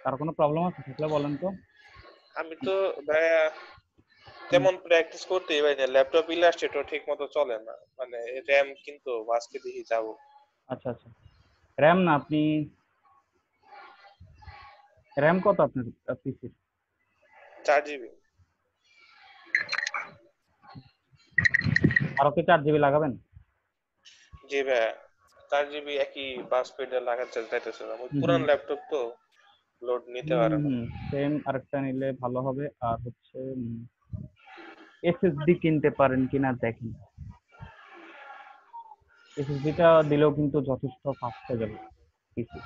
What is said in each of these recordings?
আর কোনো প্রবলেম আছে থাকলে বলেন তো। আমি তো ভাইয়া তেমন প্র্যাকটিস করতেই পারি না, ল্যাপটপ ইলাস্ট্রেটর ঠিক মতো চলে না, মানে র্যাম কিন্তু আজকে দেখি যাবো। আচ্ছা আচ্ছা, র্যাম না আপনি, র্যাম কত আপনার পিসির? 4 জিবি। আরো কি 4 জিবি লাগাবেন? জি ভাইয়া, 4 জিবি একই বাস স্পিডে লাগাতে চাইতেছে না, ওই হুম পুরান হুম ল্যাপটপ তো লোড নিতে হুম পারে হুম না। হুম, সেম আরেকটা নিলে ভালো হবে। আর হচ্ছে এসএসডি কিনতে পারেন কিনা দেখেন। এসএসডিটা দিলেও কিন্তু যথেষ্ট ফাস্ট হয়ে যাবে পিসি।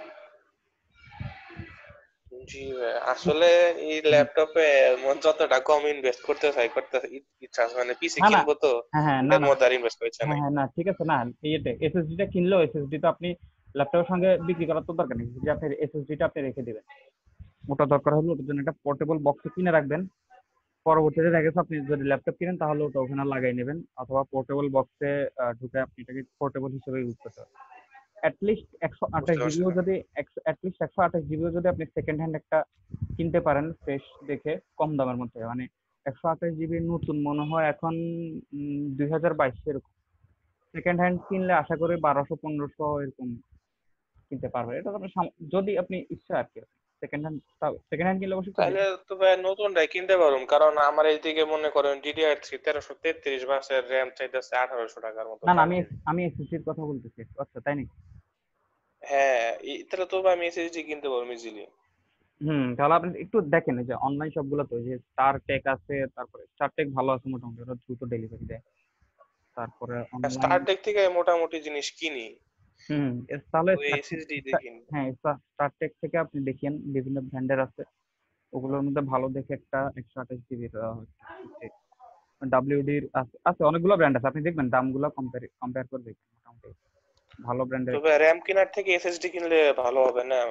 জি ভাইয়া, আসলে এই ল্যাপটপে যতটা কম ইনভেস্ট করতে চাই করতে ইচ্ছা আছে, মানে পিসি না না, কিনবো তো হ্যাঁ হ্যাঁ, না এটার না, মধ্যে আর ইনভেস্ট করতে হ্যাঁ নাই। হ্যাঁ, না ঠিক আছে, না এসএসডিটা কিনলেও এসএসডি তো আপনি ল্যাপটপের সঙ্গে বিক্রি করার তো দরকার নেই, যে আপনি এসএসডিটা আপনি রেখে দিবেন। ওটা দরকার হলে ওটার জন্য একটা পোর্টেবল বক্স কিনে রাখবেন। পরবর্তীতে দেখা গেছে আপনি যদি ল্যাপটপ কিনেন তাহলে ওটা ওখানে লাগাই নেবেন, অথবা পোর্টেবল বক্সে ঢুকে আপনি এটাকে পোর্টেবল হিসেবে ইউজ করতে পারেন। অ্যাটলিস্ট একশো আঠাশ বুঝতে পারছেন? জিবিও যদি অ্যাটলিস্ট 128 জিবিও যদি আপনি সেকেন্ড হ্যান্ড একটা কিনতে পারেন ফ্রেশ দেখে কম দামের মধ্যে, মানে 128 জিবি নতুন মনে হয় এখন 2022 এরকম। সেকেন্ড হ্যান্ড কিনলে আশা করি 1200 1500 এরকম কিনতে পারবেন। এটা তো আপনি যদি আপনি ইচ্ছা আর কি। সেকেন্ড হ্যান্ড কিনলে অবশ্যই একটু তাহলে তো ভাই নতুনটাই কিনতে পারুম, কারণ আমার এইদিকে মনে করেন DDR3 1333 বাসের র্যাম চাইতেছে 1800 টাকার মতো না না, পার আমি জিবি। আমি এসএসডির কথা বলতেছি। আচ্ছা তাই নাকি? হ্যাঁ, তাহলে তো ভাই আমি এসএসডি কিনতে পারবো ইজিলি। তাহলে আপনি একটু দেখেন এই যে অনলাইন সবগুলো তো যে স্টার টেক আছে, তারপরে স্টার টেক ভালো আছে মোটামুটি, ওরা দ্রুত ডেলিভারি দেয়। তারপরে অনলাইন, স্টারটেক থেকে মোটামুটি জিনিস কিনি, তাহলে ওই এসএসডি দেখিনি। হ্যাঁ স্টার টেক থেকে আপনি দেখেন, বিভিন্ন ব্র্যান্ডের আছে, ওগুলোর মধ্যে ভালো দেখে একটা 128 জিবির ডাব্লিউডির আছে আছে অনেকগুলো ব্র্যান্ড আছে, আপনি দেখবেন দামগুলো কম্পেয়ার করে দেখবেন মোটামুটি ভালো ব্র্যান্ডের তবে একটা। র্যাম কেনার থেকে এসএসডি কিনলে ভালো হবে না?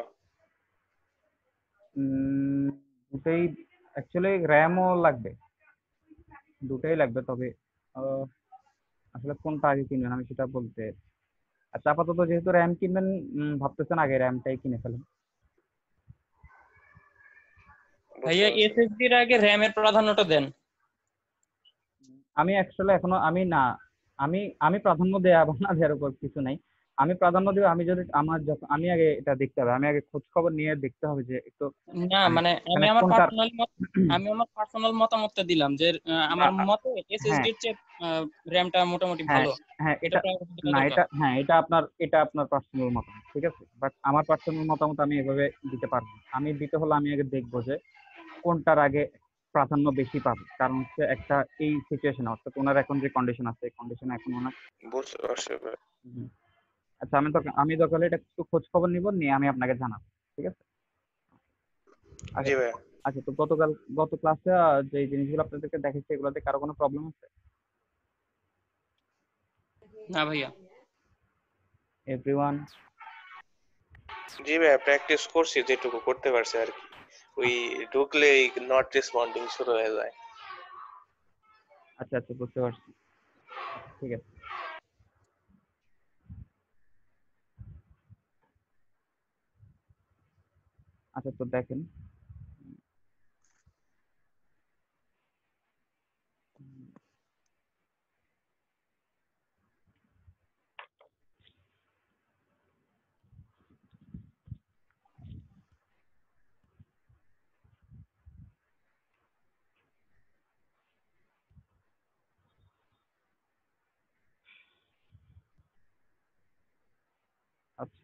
উম, দুটোই অ্যাকচুয়ালি র্যামও লাগবে, দুটোই লাগবে, তবে আহ, আসলে কোনটা আগে কিনবেন আমি সেটা বলতে। আচ্ছা আপাতত যেহেতু র্যাম কিনবেন, ভাবতেছেন আগে র্যামটাই কিনে ফেলেন। বুঝতে ভাইয়া পারছেন? এসএসডি এর আগে র্যামের প্রাধান্যটা দেন। আমি অ্যাকচুয়ালি এখনো আমি না, আমি আমি প্রাধান্য দেওয়া বা না দেওয়ার উপর কিছু নাই। আমি প্রাধান্য দেবো, আমি যদি আমার যখন আমি আগে এটা দেখতে হবে, আমি আগে খোঁজ খবর নিয়ে দেখতে হবে যে একটু না মানে মানে মানে কোনটার আমি আমার পার্সোনাল মতামতটা দিলাম যে না, আমার মতে হ্যাঁ এসএসডি এর চেয়ে র্যামটা মোটামুটি হ্যাঁ ভালো। হ্যাঁ, এটা এটা প্রায়োরিটি দেওয়া না, দরকার। এটা আপনার পার্সোনাল মতামত, ঠিক আছে, বাট আমার পার্সোনাল মতামত আমি এভাবে দিতে পারবো না। আমি দিতে হলে আমি আগে দেখবো যে কোনটার আগে প্রাধান্য বেশি পাবে, কারণ হচ্ছে একটা এই সিচুয়েশন অর্থাৎ ওনার এখন যে কন্ডিশন আছে এই কন্ডিশনে এখন ওনার। বুঝতে পারছি ভাই। হুম, আচ্ছা আমি দরকার হলে এটা একটু খোঁজ খবর নিব, নিয়ে আমি আপনাকে জানাবো, ঠিক আছে। আচ্ছা জি তো ভাই। আচ্ছা তো গত ক্লাসে যে জিনিসগুলো আপনাদেরকে দেখেছি এগুলোতে কারো কোনো প্রবলেম আছে? না ভাইয়া। এভরিওয়ান? জি ভাই, প্র্যাকটিস করছি যেটুকু করতে পারছি আর কি। ওই ঢুকলেই নট রেসপন্ডিং শুরু হয়ে যায়। আচ্ছা আচ্ছা, বুঝতে পারছি, ঠিক আছে। আচ্ছা তো দেখেন, আচ্ছা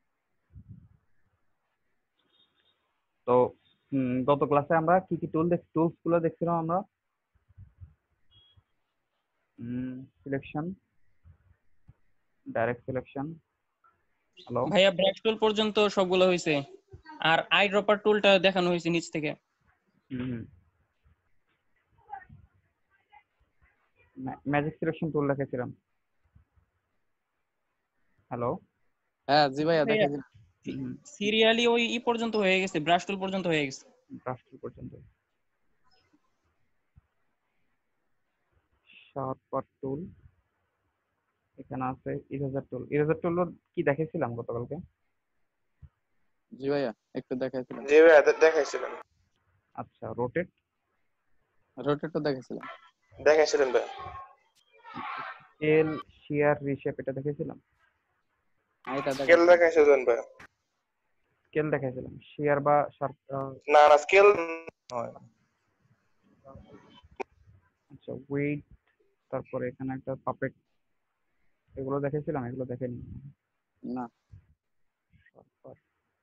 তো গত ক্লাসে আমরা কি কি টুলস গুলো দেখছিলাম আমরা? সিলেকশন, ডাইরেক্ট সিলেকশন, হ্যালো, ভাইয়া ব্রাশ টুল পর্যন্ত সবগুলো হয়েছে, আর আই ড্রপার টুলটা দেখানো হয়েছে নিচ থেকে। ম্যাজিক সিলেকশন টুল রেখেছিলাম, হ্যালো। হ্যাঁ জি ভাইয়া ভাইয়া দেখেছি। সিরিয়ালি ওই পর্যন্ত হয়ে গেছে, ব্রাশ টুল পর্যন্ত হয়ে গেছে। ব্রাশ টুল পর্যন্ত, শার্পনার টুল এখানে আছে, ইরেজার টুল কি দেখেছিলাম গতকালকে? জি ভাইয়া, একটু দেখাইছিলাম। জি ভাইয়া দেখাইছিলেন। আচ্ছা, রোটেট? রোটেটও দেখাইছিলাম। দেখাইছিলেন ভাইয়া। স্কেল, শিয়ার, রিশেপ এটা দেখেছিলাম। এটা স্কেল দেখাইছিলাম। দেখাইছিলেন ভাইয়া। স্কেল দেখাইছিলাম, শিয়ার বা শার্প। না না স্কেল আচ্ছা, ওয়েট, তারপরে এখানে একটা পাপেট, এগুলো দেখেছিলাম, এগুলো দেখেনি। না। তারপর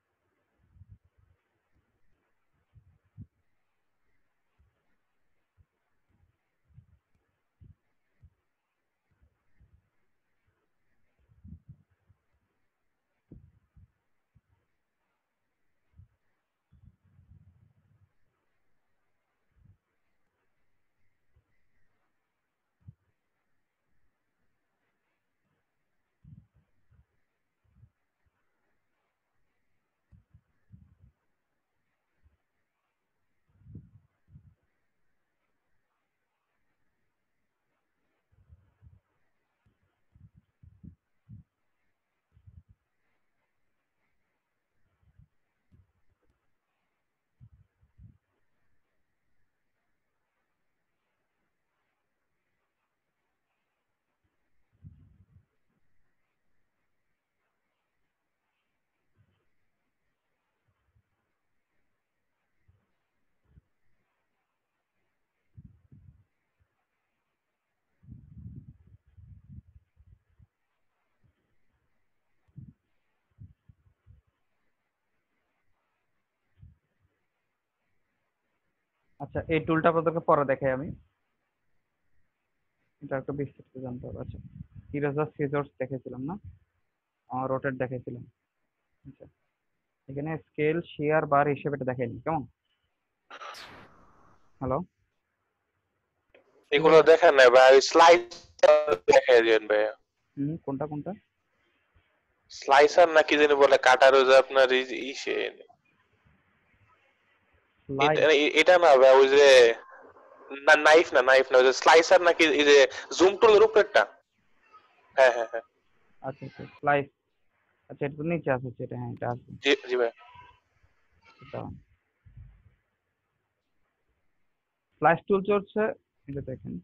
আচ্ছা, এই টুলটা আপনাদেরকে পরে দেখাই আমি, এটা একটু বিস্তারিত জানতে হবে। আচ্ছা, ইরেজার, সিজার্স দেখেছিলাম না, রোটেট দেখেছিলাম। আচ্ছা, এখানে স্কেল, শিয়ার, বার হিসেবে এটা দেখাইনি, কেমন? হ্যালো? এগুলো দেখেন না ভাই, স্লাইস দেখাই দিবেন ভাইয়া। কোনটা কোনটা? স্লাইসার না কি জানি বলে, কাটার ওই যে আপনার ইসে লাইট? এটা না ভাই, ওই যে না নাইফ না, নাইফ না, ওই যে স্লাইসার নাকি, এই যে জুম টুলের উপরেরটা। হ্যাঁ হ্যাঁ হ্যাঁ। আচ্ছা আচ্ছা, স্লাইস। আচ্ছা, এটা তো নিচে আছে, সেটা, হ্যাঁ এটা আছে। জি জি ভাই। এটা স্লাইস টুল চলছে, এটা দেখেন।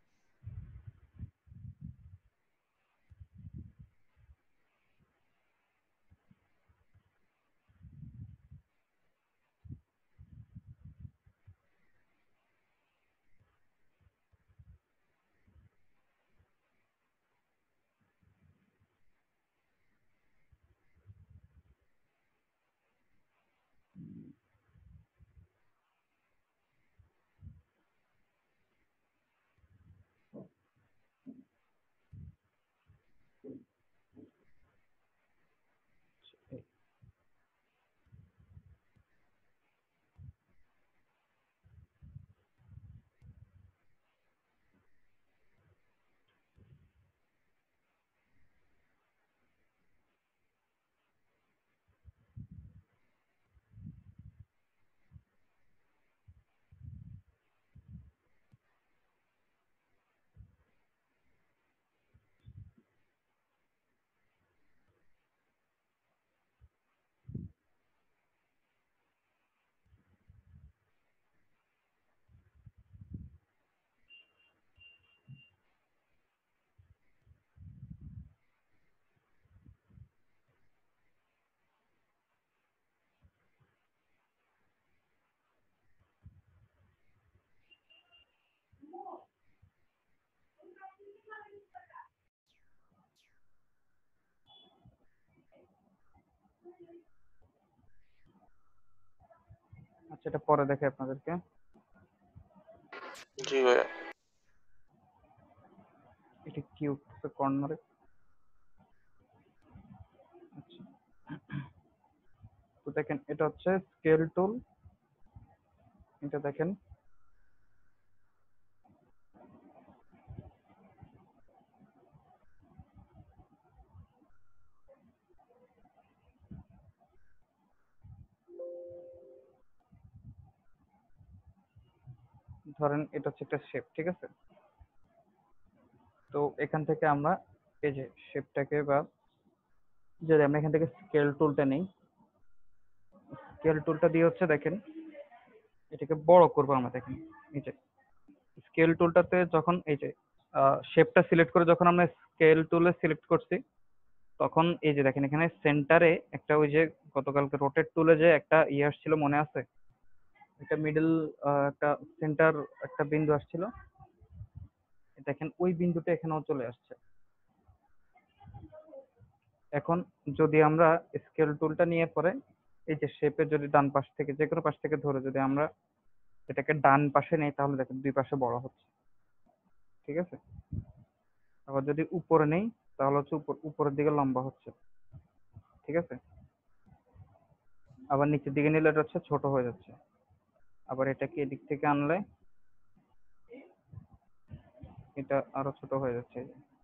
আচ্ছা, এটা পরে দেখে আপনাদেরকে। জি ভাইয়া। এটা কিউব কর্নারে। আচ্ছা, তো দেখেন এটা হচ্ছে স্কেল টুল, এটা দেখেন। ধরেন এটা হচ্ছে একটা শেপ, ঠিক আছে? তো এখান থেকে আমরা এই যে শেপটাকে, বা যদি আমরা এখান থেকে স্কেল টুলটা নেই, স্কেল টুলটা দিয়ে হচ্ছে দেখেন এটাকে বড় করবো আমরা। দেখেন এই যে স্কেল টুলটাতে যখন এই যে শেপটা সিলেক্ট করে যখন আমরা স্কেল টুলে সিলেক্ট করছি, তখন এই যে দেখেন এখানে সেন্টারে একটা ওই যে গতকালকে রোটেট টুলে যে একটা ইয়ে আসছিল মনে আছে, একটা মিডল একটা সেন্টার একটা বিন্দু আসছিল, দেখেন ওই বিন্দুটা এখানেও চলে আসছে। এখন যদি আমরা স্কেল টুলটা নিয়ে পরে এই যে শেপের যদি ডান পাশ থেকে যে কোনো পাশ থেকে ধরে যদি আমরা এটাকে ডান পাশে নেই, তাহলে দেখেন দুই পাশে বড় হচ্ছে, ঠিক আছে। আবার যদি উপরে নেই তাহলে হচ্ছে উপরের দিকে লম্বা হচ্ছে, ঠিক আছে। আবার নিচের দিকে নিলে এটা হচ্ছে ছোট হয়ে যাচ্ছে। আবার এটাকে এদিক থেকে আনলে এটা আরো ছোট হয়ে যাচ্ছে।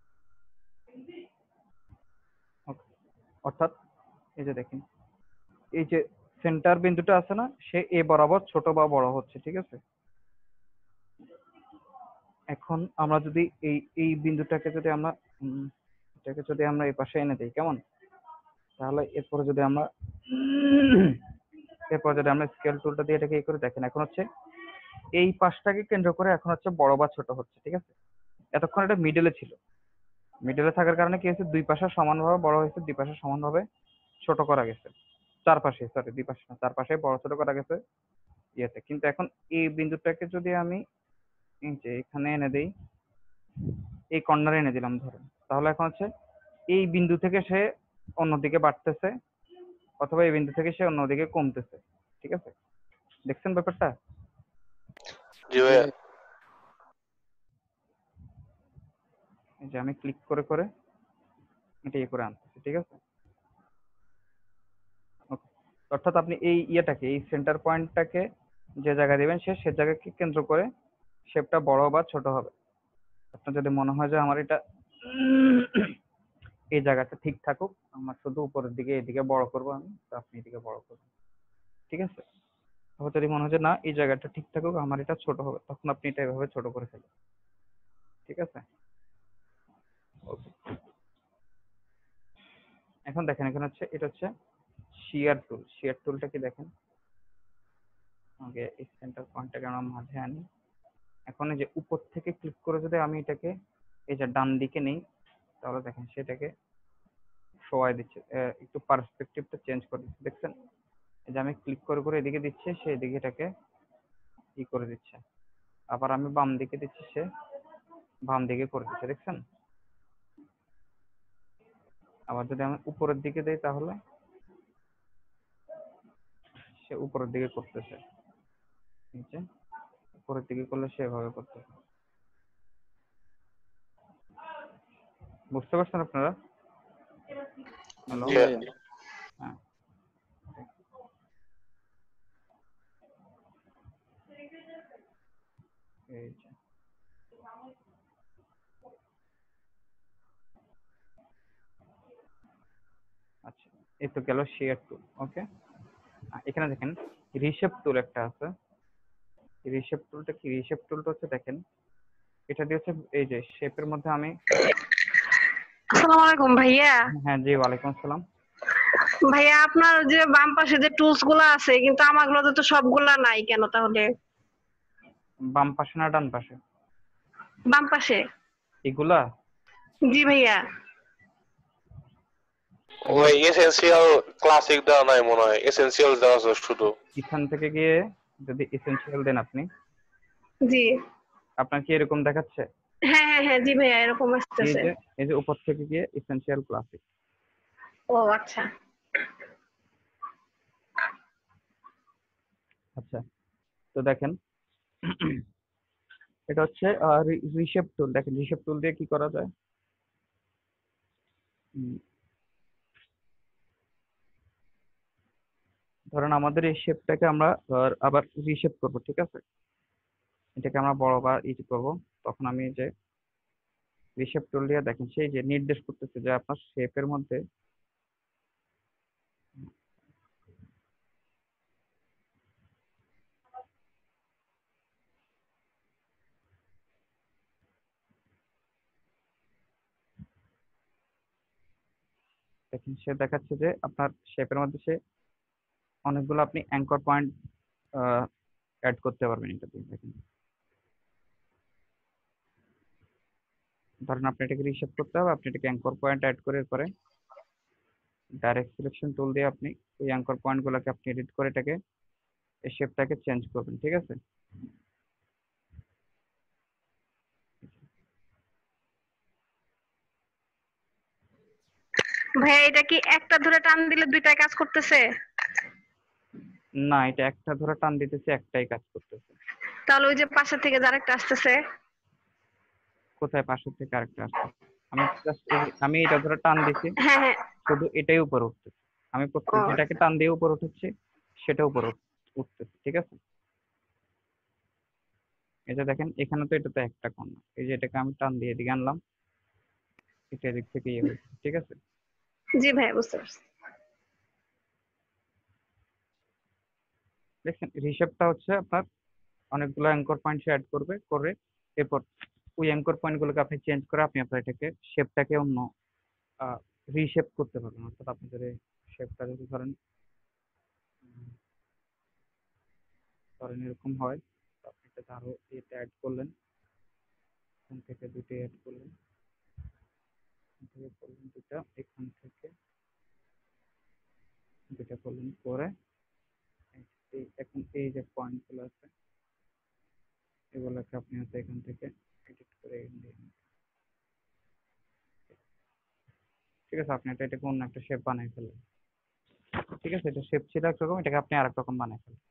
Okay, অর্থাৎ এই যে দেখেন এই যে সেন্টার বিন্দুটা আছে না, সে এ বরাবর ছোট বা বড় হচ্ছে, ঠিক আছে। এখন আমরা যদি এই এই বিন্দুটাকে যদি আমরা এটাকে যদি আমরা এই পাশে এনে দিই কেমন, তাহলে এরপর যদি আমরা স্কেল টুলটা দিয়ে এটাকে এই করে দেখেন, এখন হচ্ছে এই পাশটাকে কেন্দ্র করে এখন হচ্ছে বড় বা ছোট হচ্ছে, ঠিক আছে। এতক্ষণ এটা মিডলে ছিল, মিডলে থাকার কারণে কি হয়েছে, দুই পাশে সমানভাবে বড় হয়েছে, দুই পাশে সমানভাবে ছোট করা গেছে, চারপাশে, সরি দুই পাশে না, চারপাশে বড় ছোট করা গেছে ইয়েতে। কিন্তু এখন এই বিন্দুটাকে যদি আমি এই যে এখানে এনে দেই, এই কর্নারে এনে দিলাম ধরেন, তাহলে এখন হচ্ছে এই বিন্দু থেকে সে অন্যদিকে বাড়তেছে, অথবা এই বিন্দু থেকে সে অন্যদিকে কমতেছে, ঠিক আছে। দেখছেন ব্যাপারটা? জি ভাইয়া। এই যে আমি ক্লিক করে করে এটা ইয়ে করে আনতেছি, ঠিক আছে। Okay, অর্থাৎ আপনি এই ইয়েটাকে এই সেন্টার পয়েন্টটাকে যে জায়গায় দিবেন সে জায়গাকে কেন্দ্র করে শেপটা বড় বা ছোট হবে। আপনার যদি মনে হয় যে আমার এটা এই জায়গাটা ঠিক থাকুক, আমার শুধু উপরের দিকে এদিকে বড় করবো আমি, তো আপনি এদিকে বড় করবেন, ঠিক আছে। আবার যদি মনে হয় যে না এই জায়গাটা ঠিক থাকুক আমার এটা ছোট হবে, তখন আপনি এটা এভাবে ছোট করে ফেলবেন, ঠিক আছে। Okay, এখন দেখেন এখানে হচ্ছে এটা হচ্ছে শিয়ার টুল। শিয়ার টুলটা কি দেখেন, আগে এই সেন্টার পয়েন্টটাকে আমরা মাঝে আনি। এখন এই যে উপর থেকে ক্লিক করে যদি আমি এটাকে এই যে ডান দিকে নেই, তাহলে দেখেন সেটাকে সবাই দিচ্ছে, একটু পার্সপেক্টিভটা চেঞ্জ করে দিচ্ছে, দেখছেন। এই যে আমি ক্লিক করে করে এদিকে দিচ্ছে, সে এদিকে এটাকে ই করে দিচ্ছে। আবার আমি বাম দিকে দিচ্ছি, সে বাম দিকে করে দিচ্ছে, দেখছেন। আবার যদি আমি উপরের দিকে দেই তাহলে সে উপরের দিকে করতেছে, নিচে উপরের দিকে করলে সে এভাবে করতেছে। বুঝতে পারছেন আপনারা? হ্যালো, জি ভাইয়া। হ্যাঁ। এই যে আচ্ছা, এই তো গেল শেয়ার টুল। ওকে, এখানে দেখেন রিশেপ টুল একটা আছে। রিশেপ টুলটা কি, রিশেপ টুলটা হচ্ছে দেখেন এটা দিয়ে হচ্ছে এই যে শেপের মধ্যে আমি আসসালামু আলাইকুম ভাইয়া। হ্যাঁ জি, ওয়ালাইকুম আসসালাম। ভাইয়া আপনার যে বাম পাশে যে টুলস গুলা আছে, কিন্তু আমারগুলোতে তো সবগুলা নাই কেন তাহলে? বাম পাশে না ডান পাশে বাম পাশে। এগুলা? জি ভাইয়া। ওই এসেনশিয়াল ক্লাসিক দেওয়া নাই মনে হয়, এসেনশিয়াল দেওয়া আছে শুধু। এখান থেকে গিয়ে যদি এসেনশিয়াল দেন আপনি, জি। আপনার কি এরকম দেখাচ্ছে? হ্যাঁ হ্যাঁ হ্যাঁ, জি ভাইয়া এরকম এই আসতেছে। যে এই যে উপর থেকে গিয়ে এসেনশিয়াল ক্লাসিক। ও আচ্ছা। আচ্ছা, তো দেখেন এটা হচ্ছে রিশেপ টুল। দেখেন রিশেপ টুল দিয়ে কি করা যায়। ধরেন আমাদের এই শেপটাকে আমরা আবার রিশেপ করব, ঠিক আছে। এটাকে আমরা বড় বা ইজি করব, তখন আমি এই যে রিশেপ টুল দিয়ে দেখেন সেই যে নির্দেশ করতেছে যে আপনার শেপের মধ্যে দেখেন সে দেখাচ্ছে যে আপনার শেপের মধ্যে সে অনেকগুলো আপনি অ্যাঙ্কর পয়েন্ট অ্যাড করতে পারবেন এটাতে। দেখেন, ধরেন আপনি এটাকে রিশেপ করতে হবে, আপনি এটাকে অ্যাঙ্কর পয়েন্ট অ্যাড করে পরে ডাইরেক্ট সিলেকশন টুল দিয়ে আপনি ওই অ্যাঙ্কর পয়েন্ট গুলোকে আপনি এডিট করে এটাকে এই শেপটাকে চেঞ্জ করবেন। ঠিক আছে, ভাইয়া এটা কি একটা ধরে টান দিলে দুইটাই কাজ করতেছে? না, এটা একটা ধরে টান দিতেছে, একটাই কাজ করতেছে। তাহলে ওই যে পাশে থেকে যার একটা আসতেছে। কোথায় পাশের থেকে আরেকটা আসছে? আমি আমি এটা ধরে টান দিছি, হ্যাঁ হ্যাঁ। শুধু এটাই উপরে উঠতেছে। আমি ও যেটাকে টান দিয়ে উপরে উঠেছি সেটা উপরে উঠতেছে। ঠিক আছে, এটা দেখেন এখানে তো এটা তো একটা কোণ না, এই যে এটাকে আমি টান দিয়ে এদিকে আনলাম, এটা এদিক থেকে ইয়ে হয়েছে। ঠিক আছে, জি ভাইয়া, বুঝতে পারছি। দেখছেন রিশেপটা হচ্ছে আপনার অনেকগুলো অ্যাঙ্কর পয়েন্ট অ্যাড করবে, করে এরপর ওই অ্যাঙ্কর পয়েন্ট গুলোকে আপনি চেঞ্জ করে আপনি আপনার এটাকে শেপটাকে অন্য রিশেপ করতে পারবেন। অর্থাৎ আপনি যদি শেপটা যদি ধরেন ধরেন এরকম হয়, তো আপনি এটাতে আরো এটা অ্যাড করলেন, এখান থেকে দুটো অ্যাড করলেন, এখান থেকে করলেন দুটা, এখান থেকে দুটা করলেন, করে এখন এই যে পয়েন্ট গুলো আছে এগুলোকে আপনি হয়তো এখান থেকে এডিট করে ঠিক আছে, আপনি এটাকে অন্য একটা শেপ বানাই ফেললেন। ঠিক আছে, এটা শেপ ছিল একরকম, এটাকে আপনি আরেক রকম বানাই ফেললেন।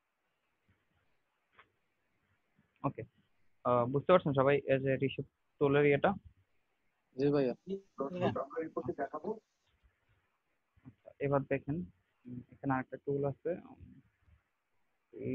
ওকে, বুঝতে পারছেন সবাই এই যে রিশেপ টুলের ইয়েটা? জি ভাইয়া। আচ্ছা, এবার দেখেন এখানে আরেকটা টুল আছে, এই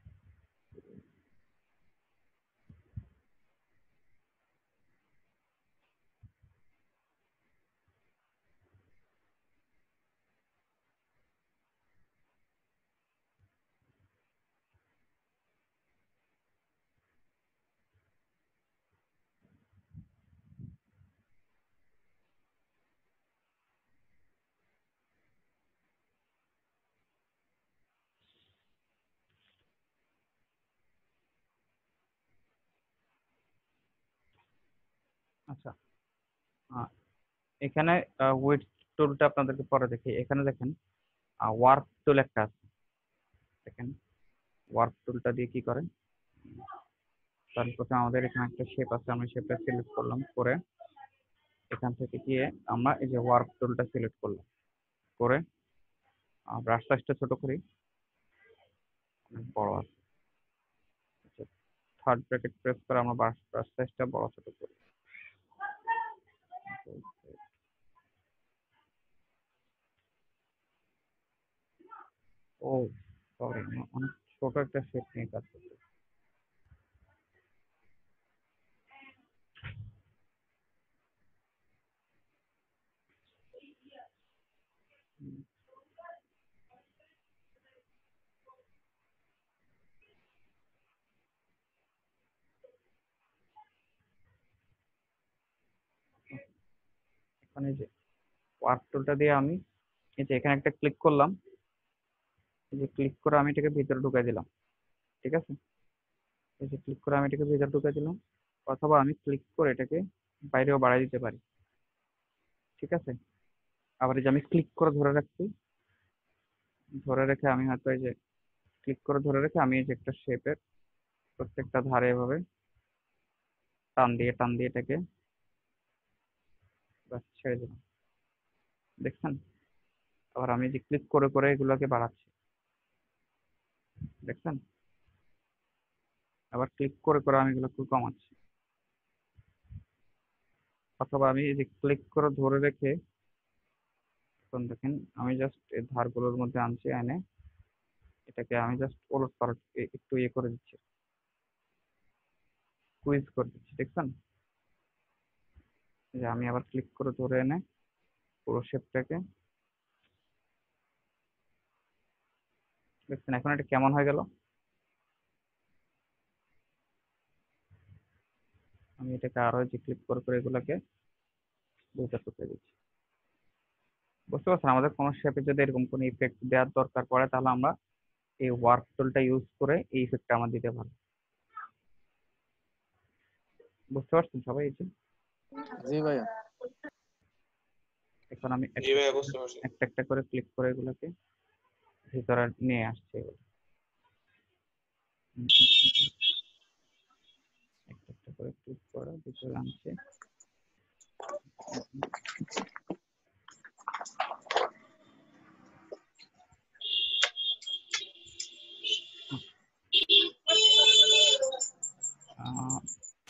আচ্ছা, আহ, এখানে উইডথ টুলটা আপনাদেরকে পরে দেখি। এখানে দেখেন ওয়ার্ক টুল একটা আছে, দেখেন ওয়ার্ক টুলটা দিয়ে কি করে। তার প্রথমে আমাদের এখানে একটা শেপ আছে, আমরা শেপটা সিলেক্ট করলাম, করে এখান থেকে গিয়ে আমরা এই যে ওয়ার্ক টুলটা সিলেক্ট করলাম, করে ব্রাশ সাইজটা ছোট করি, অনেক বড় আছে, থার্ড ব্র্যাকেট প্রেস করে আমরা ব্রাশ সাইজটা বড় ছোট করি। ও সরি, অনেক ছোট একটা শেপ নিয়ে কাজ করতে। এখানে যে ওয়ার্ক টুলটা দিয়ে আমি এই যে এখানে একটা ক্লিক করলাম, এই যে ক্লিক করে আমি এটাকে ভিতরে ঢুকাই দিলাম। ঠিক আছে, এই যে ক্লিক করে আমি এটাকে ভিতরে ঢুকাই দিলাম, অথবা আমি ক্লিক করে এটাকে বাইরেও বাড়াই দিতে পারি। ঠিক আছে, আবার এই যে আমি ক্লিক করে ধরে রাখছি, ধরে রেখে আমি হয়তো এই যে ক্লিক করে ধরে রেখে আমি এই যে একটা শেপের প্রত্যেকটা ধারে এভাবে টান দিয়ে এটাকে বাস ছেড়ে দিলাম। দেখছেন, আবার আমি যে ক্লিক করে করে এগুলোকে বাড়াচ্ছি, দেখছেন, আবার ক্লিক করে করে আমি এগুলোকে কমাচ্ছি, অথবা আমি এই যে ক্লিক করে ধরে রেখে এখন দেখেন আমি জাস্ট এই ধারগুলোর মধ্যে আনছি, এনে এটাকে আমি জাস্ট ওলট পালট একটু ইয়ে করে দিচ্ছি, কুইজ করে দিচ্ছি। দেখছেন, যে আমি আবার ক্লিক করে ধরে এনে পুরো শেপটাকে, দেখছেন এখন এটা কেমন হয়ে গেল। আমি এটাকে আরো যে ক্লিক করে করে এগুলাকে দুইটা টুকরে দিচ্ছি। বুঝতে পারছেন? আমাদের কোনো শেপে যদি এরকম কোনো ইফেক্ট দেওয়ার দরকার পড়ে তাহলে আমরা এই ওয়ার্ক টুলটা ইউজ করে এই ইফেক্টটা আমরা দিতে পারি। বুঝতে পারছেন সবাই? এই যে জি ভাইয়া। এখন আমি জি ভাইয়া বুঝতে পারছি। একটা একটা করে ক্লিক করে এগুলোকে ভিতরে নিয়ে আসছে এগুলো। একটা একটা করে ক্লিক করে ভিতরে আনছে। আহ,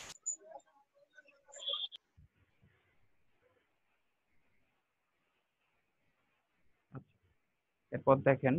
আচ্ছা, এরপর দেখেন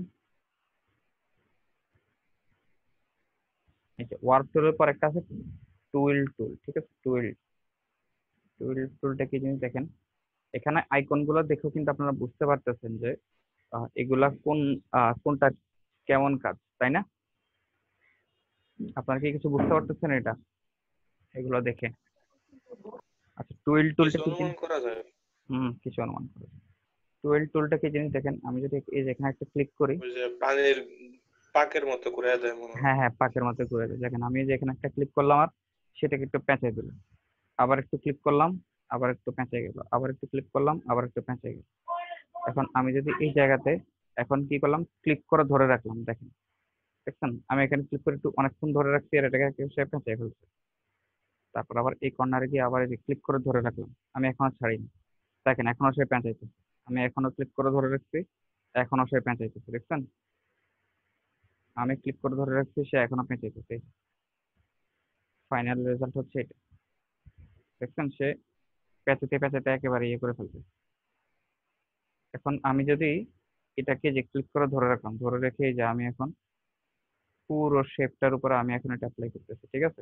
এই যে ওয়ার্ক টুলের পর একটা আছে টুইল টুল, ঠিক আছে? টুইল টুলটা কি জিনিস দেখেন, এখানে আইকন গুলো দেখেও কিন্তু আপনারা বুঝতে পারতেছেন যে এগুলা কোনটা কেমন কাজ, তাই না? আপনারা কি কিছু বুঝতে পারতেছেন এটা এগুলো দেখে? আচ্ছা, টুইল টুলটা কিছু কি অনুমান জিনিস? করা যায়। কিছু অনুমান করে। টুইল টুলটা কি জিনিস দেখেন, আমি যদি এই যে এখানে একটা ক্লিক করি, ওই যে পানির পাকের মতো ঘুরে দেয় মনে হয়। হ্যাঁ হ্যাঁ পাকের মতো ঘুরে যায়। দেখেন আমি যে এখানে একটা ক্লিক করলাম আর সেটাকে একটু পেঁচাই দিল, আবার একটু ক্লিক করলাম আবার একটু পেঁচাই গেল, আবার একটু ক্লিক করলাম আবার একটু পেঁচাই গেল। এখন আমি যদি এই জায়গাতে এখন কি করলাম, ক্লিক করে ধরে রাখলাম, দেখেন দেখছেন আমি এখানে ক্লিক করে একটু অনেকক্ষণ ধরে রাখছি আর এটাকে সে পেঁচাই ফেলছে। তারপর আবার এই কর্নারে গিয়ে আবার এই যে ক্লিক করে ধরে রাখলাম, আমি এখনো ছাড়িনি, দেখেন এখনো সে পেঁচাইতেছে। আমি এখনো ক্লিক করে ধরে রাখছি, এখনো সে পেঁচাইতেছে, দেখছেন? আমি ক্লিক করে ধরে রাখছি, সে এখনো পেঁচাইতেছে। ফাইনাল রেজাল্ট হচ্ছে এটা, দেখছেন সে পেঁচাতে পেঁচাতে একেবারে ইয়ে করে ফেলছে। এখন আমি যদি এটাকে যে ক্লিক করে ধরে রাখলাম, ধরে রেখে এই যে আমি এখন পুরো শেপটার উপরে আমি এখন এটা অ্যাপ্লাই করতেছি, ঠিক আছে?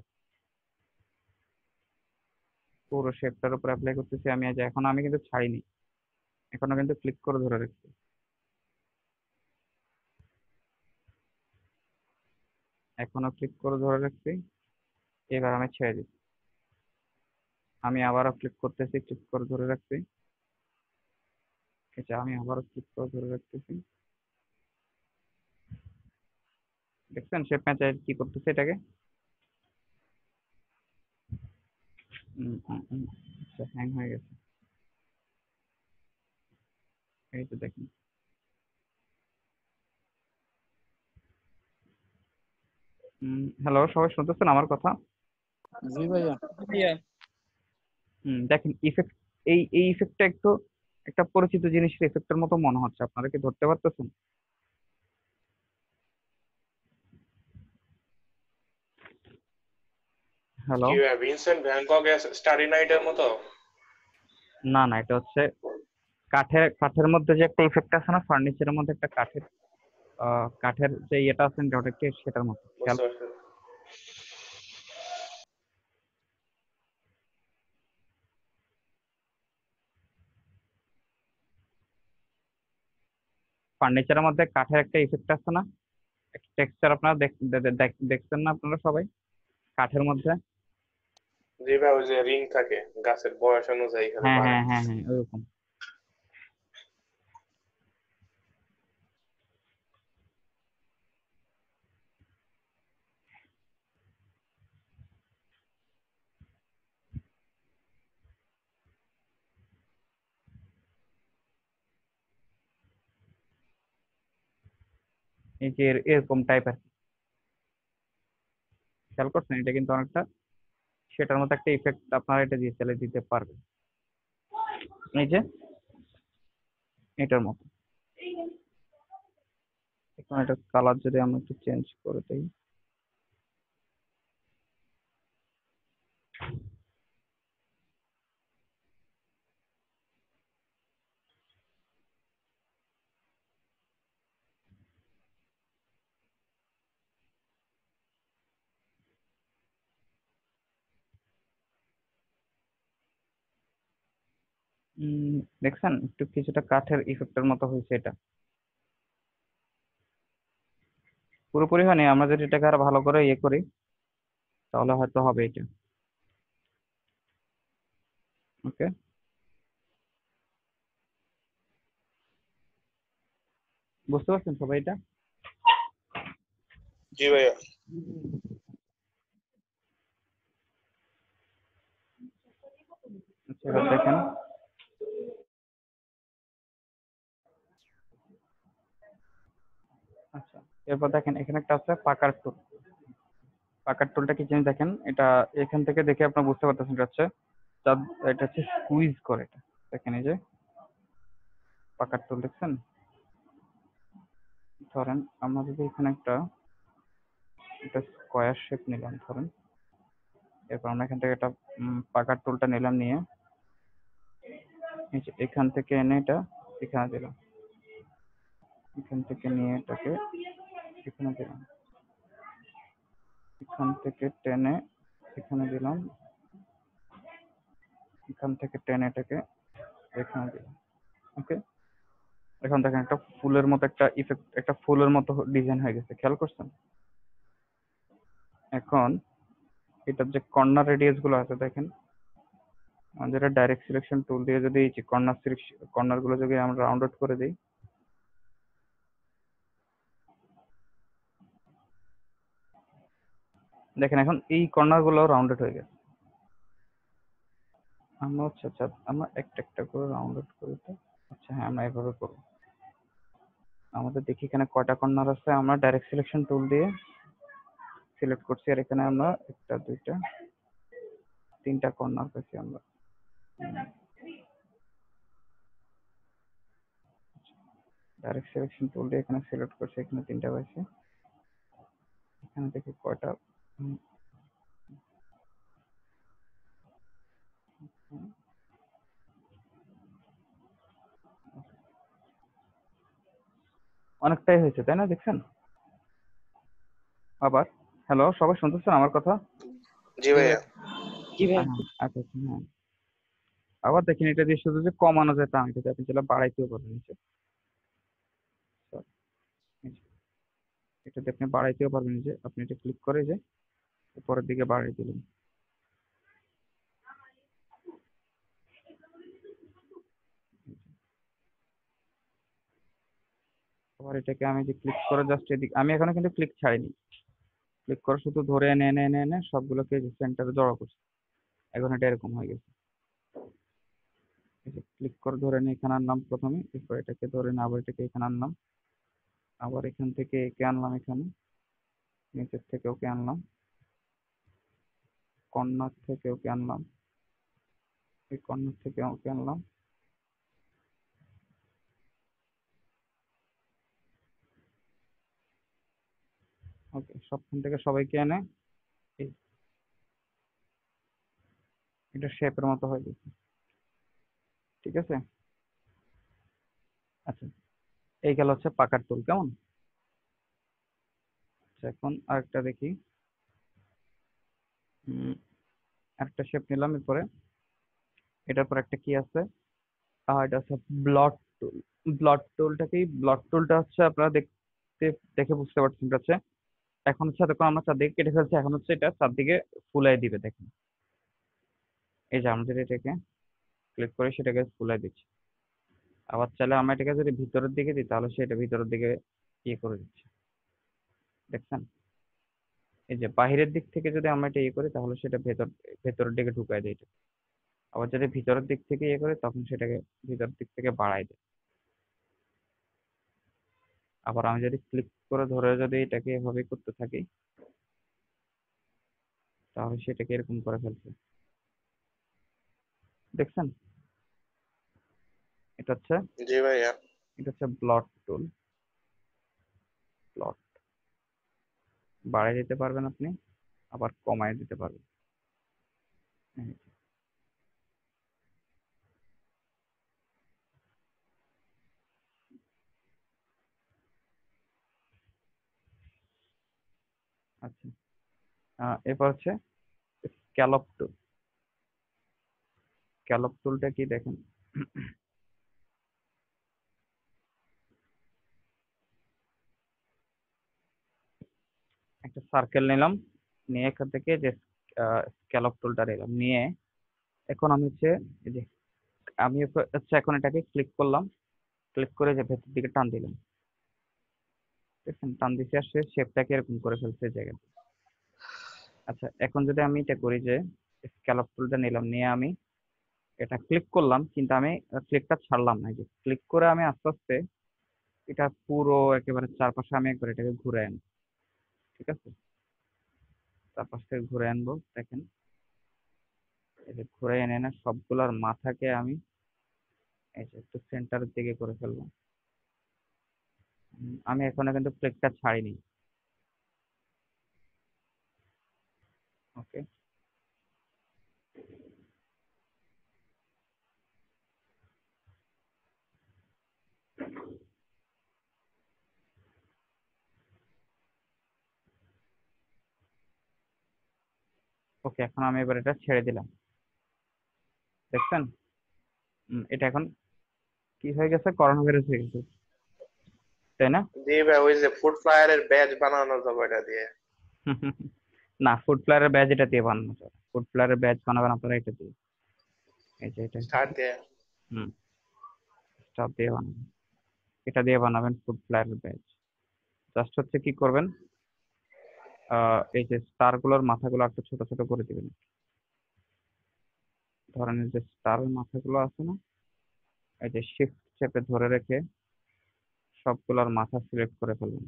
পুরো শেপটার উপর অ্যাপ্লাই করতেছি আমি, আজ এখন আমি কিন্তু ছাড়িনি, এখনো কিন্তু ক্লিক করে ধরে রাখছি, এখনো ক্লিক করে ধরে রাখছি। এবার আমি ছেড়ে দিচ্ছি, আমি আবারও ক্লিক করতেছি, ক্লিক করে ধরে রাখছি, এটা আমি আবারও ক্লিক করে ধরে রাখতেছি। দেখছেন সে পেঁচায় কি করতেছে এটাকে। আচ্ছা হ্যাং হয়ে গেছে, এই তো দেখেন। হ্যালো, সবাই শুনতেছেন আমার কথা? জি ভাইয়া। ইয়া, দেখেন ইফেক্ট, এই ইফেক্টটা একটু একটা পরিচিত জিনিসের ইফেক্টের মতো মনে হচ্ছে, আপনারা কি ধরতে পারতেছেন? হ্যালো। কি ভাইয়া ভিনসেন্ট ভ্যান গগের স্টারি নাইটের মতো? না না, এটা হচ্ছে কাঠের মধ্যে যে একটা ইফেক্ট আছে না, ফার্নিচারের মধ্যে একটা কাঠের যে ইয়েটা আছে না, ওটা একটু সেটার মতো খেয়াল। বুঝতে পারছি। ফার্নিচারের মধ্যে কাঠের একটা ইফেক্ট আছে না, টেক্সচার আপনারা দেখছেন না আপনারা সবাই কাঠের মধ্যে? জি ভাই, ওই যে রিং থাকে গাছের বয়স অনুযায়ী এখানে হ্যাঁ বাড়ে। হ্যাঁ হ্যাঁ হ্যাঁ ওইরকম। এই যে এরকম টাইপের, খেয়াল করছেন? এটা কিন্তু অনেকটা সেটার মতো একটা ইফেক্ট আপনারা এটা দিয়ে চালিয়ে দিতে পারবেন, এই যে এটার মতো। এখন এটা কালার যদি আমরা একটু চেঞ্জ করে দিই, দেখছেন একটু কিছুটা কাঠের ইফেক্টের মতো হয়েছে এটা। পুরোপুরি হয়নি, আমরা যদি এটাকে আরো ভালো করে ইয়ে করি তাহলে হয়তো হবে এটা। ওকে, বুঝতে পারছেন সবাই এটা? জি ভাইয়া। আচ্ছা এবার দেখেন, আচ্ছা এরপর দেখেন এখানে একটা আছে পাকার টুল। পাকার টুলটা কি জিনিস দেখেন, এটা এখান থেকে দেখে আপনারা বুঝতে পারতেছেন এটা হচ্ছে এটা হচ্ছে স্কুইজ করে। এটা দেখেন এই যে পাকার টুল দেখছেন। ধরেন আমরা যদি এখানে একটা স্কোয়ার শেপ নিলাম ধরেন, এরপর আমরা এখান থেকে একটা পাকার টুলটা নিলাম, নিয়ে এই যে এখান থেকে এনে এটা এখানে দিলাম, এখান থেকে নিয়ে এটাকে এখানে দিলাম, এখান থেকে টেনে এখানে দিলাম, এখান থেকে টেনে এটাকে এখানে দিলাম। ওকে, এখন দেখেন একটা ফুলের মতো একটা ইফেক্ট, একটা ফুলের মতো ডিজাইন হয়ে গেছে, খেয়াল করছেন? এখন এটার যে কর্নার রেডিয়াস গুলো আছে দেখেন, আমাদের ডাইরেক্ট সিলেকশন টুল দিয়ে যদি এই যে কর্নার গুলো যদি আমরা রাউন্ড আউট করে দিই, দেখেন এখন এই কর্নার গুলো রাউন্ডেড হয়ে গেছে। আমরা আচ্ছা আমরা একটা একটা করে রাউন্ড আউট করি তো। আচ্ছা হ্যাঁ, আমরা এভাবে করবো। আমাদের দেখি এখানে কয়টা কর্নার আছে, আমরা ডাইরেক্ট সিলেকশন টুল দিয়ে সিলেক্ট করছি, আর এখানে আমরা একটা দুইটা তিনটা কর্নার পাইছি আমরা। ডাইরেক্ট সিলেকশন টুল দিয়ে এখানে সিলেক্ট করছি, এখানে তিনটা পাইছি। এখানে দেখি কয়টা, অনেকটাই হয়েছে তাই না, দেখছেন? আবার হ্যালো, সবাই শুনতেছেন আমার কথা? জি ভাইয়া। হ্যাঁ, আচ্ছা আচ্ছা হ্যাঁ। আবার দেখেন এটা দিয়ে শুধু যে কমানো যায় তা না, এটা দিয়ে আপনি চাইলে বাড়াইতেও পারবেন। নিচে এটা দিয়ে আপনি বাড়াইতেও পারবেন, যে আপনি এটা ক্লিক করে যে উপরের দিকে বাড়াই দিলেন। আবার এটাকে আমি যে ক্লিক করে জাস্ট এদিকে, আমি এখনো কিন্তু ক্লিক ছাড়িনি, ক্লিক করে শুধু ধরে এনে এনে এনে এনে সবগুলোকে সেন্টারে জড়ো করছি। এখন এটা এরকম হয়ে গেছে। ক্লিক করে ধরে নিয়ে এখানে আনলাম প্রথমে, এরপর এটাকে ধরে নিয়ে আবার এটাকে এখানে আনলাম, আবার এখান থেকে একে আনলাম, এখানে নিচের থেকে ওকে আনলাম, কর্নার থেকে ওকে আনলাম, এই কর্নার থেকে ওকে আনলাম, ওকে সবখান থেকে সবাইকে এনে এটা শেপের মতো হয়ে গেছে। ঠিক আছে, আচ্ছা এই গেল হচ্ছে পাকার টুল। কেমন? আচ্ছা এখন আরেকটা দেখি, একটা শেপ নিলাম, এরপরে এটার পর একটা কি আছে, এটা হচ্ছে ব্লট টুল। ব্লট টুলটা হচ্ছে আপনারা দেখতে দেখে বুঝতে পারছেন, এটা হচ্ছে এখন হচ্ছে দেখুন আমরা চারদিকে কেটে ফেলছি, এখন হচ্ছে এটা চারদিকে ফুলাই দিবে। দেখেন এই যে আমরা যদি এটাকে ক্লিক করে সেটাকে ফুলাই দিচ্ছি, আবার চাইলে আমরা এটাকে যদি ভিতরের দিকে দিই তাহলে সেটা ভিতরের দিকে ইয়ে করে দিচ্ছে। দেখছেন এই যে বাহিরের দিক থেকে যদি আমরা এটা ইয়ে করি তাহলে সেটা ভেতরের দিকে ঢুকাই দেয় এটা। আবার যদি ভিতরের দিক থেকে ইয়ে করে তখন সেটাকে ভিতরের দিক থেকে বাড়াই দেয়। আবার আমি যদি ক্লিক করে ধরে যদি এটাকে এভাবে করতে থাকি তাহলে সেটাকে এরকম করে ফেলছে। দেখছেন এটা হচ্ছে জি ভাইয়া। ব্লট টুল। ব্লট বাড়াই দিতে পারবেন আপনি, আবার কমায় দিতে পারবেন। এই যে। আচ্ছা এরপর হচ্ছে স্ক্যালপ টুল। স্ক্যালপ টুলটা কি দেখেন, একটা সার্কেল নিলাম, নিয়ে এখান থেকে যে স্ক্যালপ টুলটা নিলাম, নিয়ে এখন আমি হচ্ছে এই যে আমি হচ্ছে এখন এটাকে ক্লিক করলাম, ক্লিক করে যে ভেতর দিকে টান দিলাম, দেখছেন টান দিছি আর সে শেপটাকে এরকম করে ফেলছে এই জায়গায়। আচ্ছা এখন যদি আমি এটা করি যে স্ক্যালপ টুলটা নিলাম, নিয়ে আমি এটা ক্লিক করলাম, কিন্তু আমি ক্লিকটা ছাড়লাম না, এই যে ক্লিক করে আমি আস্তে আস্তে এটা পুরো একেবারে চারপাশে আমি একবার এটাকে ঘুরে আনবো। ঠিক আছে, চারপাশ থেকে ঘুরে আনবো। দেখেন এই যে ঘুরে এনে না সবগুলোর মাথাকে আমি এই যে একটু সেন্টারের দিকে করে ফেলবো। আমি এখনো কিন্তু ক্লিকটা ছাড়িনি। ওকে, ওকে, এখন আমি এবার এটা ছেড়ে দিলাম। দেখছেন এটা এখন কি হয়ে গেছে, করোনা ভাইরাস হয়ে গেছে, তাই না? জি ভাই, ওই যে ফুড ফ্লায়ারের ব্যাচ বানানো যাবে এটা দিয়ে। না, ফুড ফ্লায়ারের ব্যাজ এটা দিয়ে বানানো যাবে। ফুড ফ্লায়ারের ব্যাজ বানাবেন আপনারা এটা দিয়ে, এই যে এটা। স্টার্ট দিয়ে। হুম, স্টার দিয়ে বানাবেন, এটা দিয়ে বানাবেন ফুড ফ্লায়ারের ব্যাজ। জাস্ট হচ্ছে কি করবেন, এই যে স্টার গুলোর মাথাগুলো একটু ছোট ছোট করে দিবেন। ধরেন এই যে স্টারের মাথাগুলো আছে না, এই যে শিফট চেপে ধরে রেখে সবগুলোর মাথা সিলেক্ট করে ফেলবেন।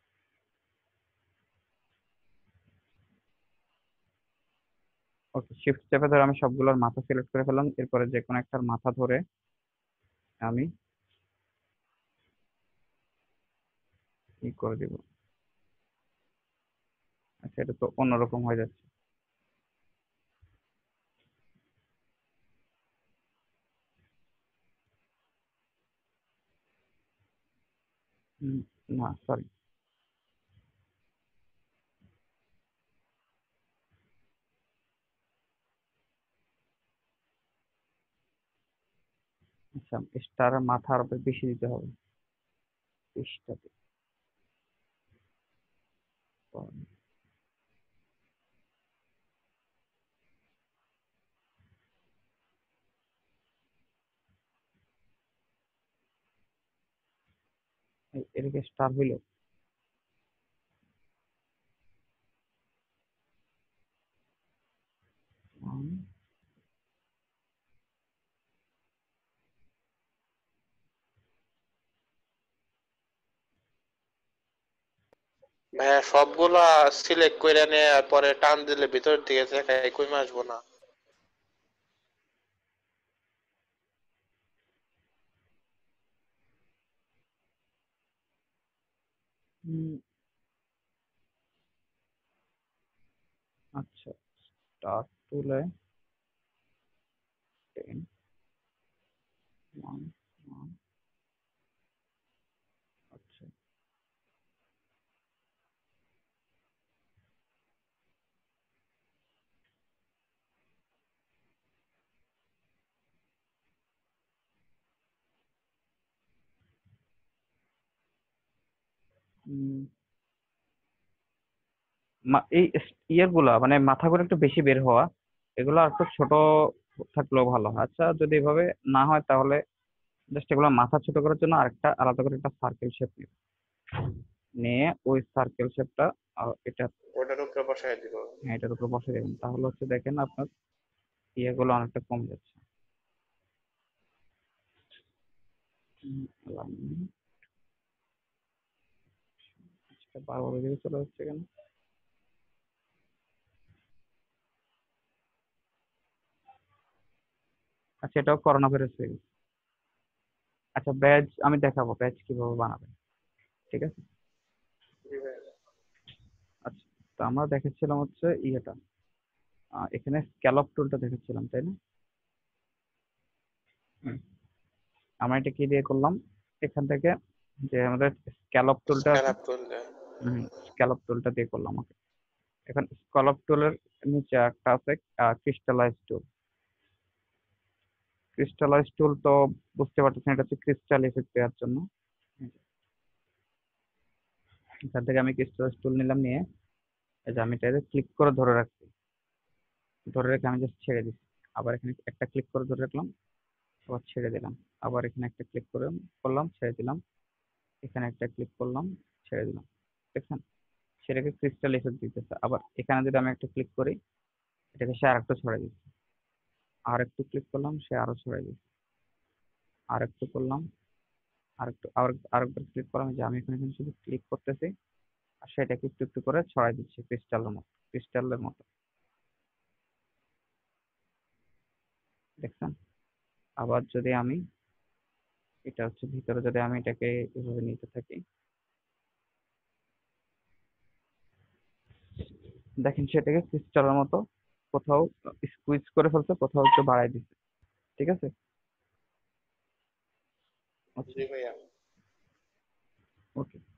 ওকে, শিফট চেপে ধরে আমি সবগুলোর মাথা সিলেক্ট করে ফেললাম। এরপরে যে কোনো একটার মাথা ধরে আমি কি করে দিব। আচ্ছা, এটা তো অন্যরকম হয়ে যাচ্ছে। হুম, না সরি, আচ্ছা স্টারের মাথা আরো বেশি দিতে হবে, 20টা এদিকে স্টার হইলো। উম, ভাইয়া সবগুলা সিলেক্ট করে নিয়ে পরে টান দিলে ভিতর দিকে যায়, কই আসবো না। উম, আচ্ছা, স্টার তুলে 10, 1, 1, আচ্ছা। উম, এই ইয়েগুলা মানে মাথাগুলো একটু বেশি বের হওয়া, এগুলো আর একটু ছোট থাকলেও ভালো হয়। আচ্ছা যদি এভাবে না হয় তাহলে জাস্ট এগুলো মাথা ছোট করার জন্য আরেকটা আলাদা করে একটা সার্কেল শেপ নিয়ে ওই সার্কেল শেপটা এটা, ওটার উপরে বসাই দিব। হ্যাঁ, এটার উপর বসে দেবেন। তাহলে হচ্ছে দেখেন আপনার ইয়েগুলো অনেকটা কমে যাচ্ছে। alignment, আচ্ছা, বারবার ওইদিকে চলে যাচ্ছে কেন? আচ্ছা, এটাও করোনা ভাইরাস হয়ে গেছে। আচ্ছা, ব্যাজ আমি দেখাবো ব্যাজ কিভাবে বানাবেন, ঠিক আছে? জি ভাইয়া। আচ্ছা, তো আমরা দেখেছিলাম হচ্ছে ইয়েটা, এখানে স্ক্যালপ টুলটা দেখেছিলাম, তাই না? হুম, আমরা এটা কি দিয়ে করলাম, এখান থেকে যে আমাদের স্ক্যালপ টুলটা আছে, স্ক্যালপ তুললে। স্ক্যালপ টুলটা দিয়ে করলাম। ওকে, এখন স্ক্যালপ টুলের নিচে একটা আছে ক্রিস্টালাইজ টুল। ক্রিস্টালাইজ টুল তো বুঝতে পারতেছেন, এটা হচ্ছে ক্রিস্টাল ইফেক্ট দেওয়ার জন্য। এখান থেকে আমি ক্রিস্টালাইজ টুল নিলাম, নিয়ে এই যে আমি এটা ক্লিক করে ধরে রাখছি, ধরে রেখে আমি জাস্ট ছেড়ে দিচ্ছি। আবার এখানে একটা ক্লিক করে ধরে রাখলাম, আবার ছেড়ে দিলাম। আবার এখানে একটা ক্লিক করে করলাম, ছেড়ে দিলাম। এখানে একটা ক্লিক করলাম, ছেড়ে দিলাম, দেখছেন সেটাকে ক্রিস্টাল ইফেক্ট দিতেছে। আবার এখানে যদি আমি একটা ক্লিক করি, এটাকে সে আরেকটু ছড়াই দিচ্ছে, আর একটু ক্লিক করলাম সে আরো ছড়াই দিচ্ছে, আর একটু করলাম, আরেকবার ক্লিক করলাম, যে আমি এখানে শুধু ক্লিক করতেছি আর সেটাকে একটু একটু করে ছড়াই দিচ্ছি ক্রিস্টালের মতো, দেখছেন। আবার যদি আমি এটা হচ্ছে ভিতরে, যদি আমি এটাকে এভাবে নিতে থাকি, দেখেন সেটাকে ক্রিস্টালের মতো কোথাও স্কুইজ করে ফেলছে, কোথাও একটু বাড়াই দিচ্ছে, ঠিক আছে। জি ভাইয়া। ওকে,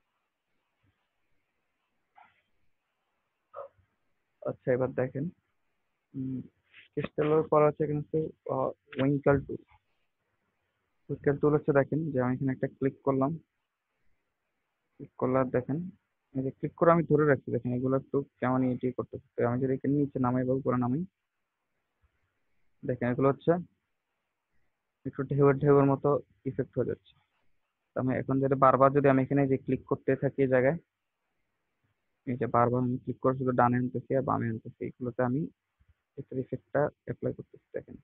আচ্ছা এবার দেখেন ক্রিস্টালের পর আছে কিন্তু উইঙ্কার টুল। উইঙ্কার টুল হচ্ছে, দেখেন যে আমি এখানে একটা ক্লিক করলাম, ক্লিক করলে আর দেখেন এই যে ক্লিক করে আমি ধরে রাখছি, দেখেন এগুলো একটু কেমন ইটি করতেছে। তো আমি যদি এখানে নিচে নামাই বা উপরে নামাই, দেখেন এগুলো হচ্ছে একটু ঢেউয়ের ঢেউয়ের মতো ইফেক্ট হয়ে যাচ্ছে। তো আমি এখন যদি বারবার যদি আমি এখানে যে ক্লিক করতে থাকি এই জায়গায়, এই যে বারবার আমি ক্লিক করে শুধু ডানে আনতেছি আর বামে আনতেছি, এগুলোতে আমি এটার ইফেক্টটা অ্যাপ্লাই করতেছি, দেখেন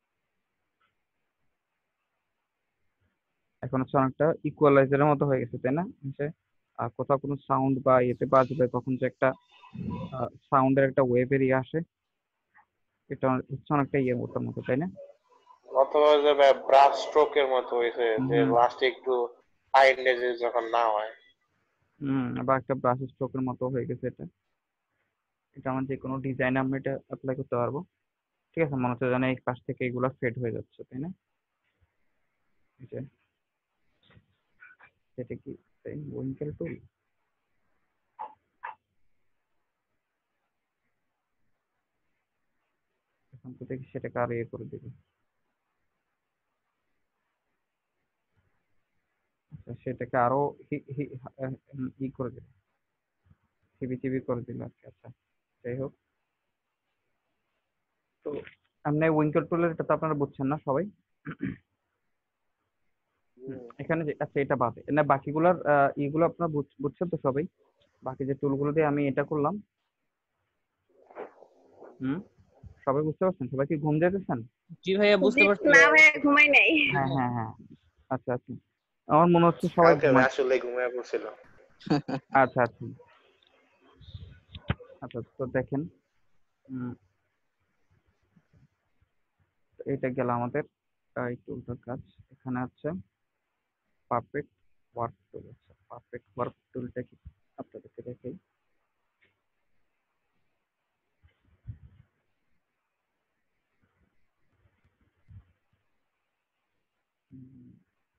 এখন হচ্ছে অনেকটা ইকুয়ালাইজারের মতো হয়ে গেছে, তাই না? হচ্ছে কোথাও কোনো সাউন্ড বা ইয়েতে বাজবে, তখন যে একটা সাউন্ডের একটা ওয়েভ এরিয়া আসে, এটা হচ্ছে অনেকটা ইয়ে মতো মতো, তাই না? অথবা যে ব্রাশ স্ট্রোকের মতো হয়েছে, যে হুম লাস্টে একটু ফাইন যখন না হয়। বা একটা ব্রাশ স্ট্রোকের মতো হয়ে গেছে এটা। এটা আমার যে কোনো ডিজাইনে আমরা এটা অ্যাপ্লাই করতে পারবো, ঠিক আছে। মনে হচ্ছে যেন এই পাশ থেকে এগুলো ফেড হয়ে যাচ্ছে, তাই না? এই যে সেটা কি উইঙ্কেল টুল? এখন তো দেখি সেটাকে আরো ইয়ে করে দিবে। আচ্ছা সেটাকে আরো ই করে দিল, হিবিটিবি করে দিল আর কি। আচ্ছা যাই হোক, তো আপনি উইঙ্কেল টুলের এটা তো আপনারা বুঝছেন না সবাই। এখানে যে আচ্ছা এটা বাদে না বাকিগুলার ইগুলো আপনারা বুঝছেন তো সবাই? বাকি যে টুলগুলো দিয়ে আমি এটা করলাম, হুম, সবাই বুঝতে পারছেন? সবাই কি ঘুম যেতেছেন? জি ভাইয়া বুঝতে জি পারছি। না ভাইয়া, ঘুমাই নাই। হ্যাঁ হ্যাঁ হ্যাঁ, আচ্ছা আচ্ছা, আমার মনে হচ্ছে সবাই কালকে আমি আসলে ঘুমিয়ে পড়ছিল। আচ্ছা আচ্ছা আচ্ছা, তো দেখেন উম, এটা গেল আমাদের এই টুলটার কাজ। এখানে হচ্ছে পারফেক্ট ওয়ার্ক টুল আছে। পারফেক্ট ওয়ার্ক টুলটা কি আপনাদেরকে দেখাই। উম,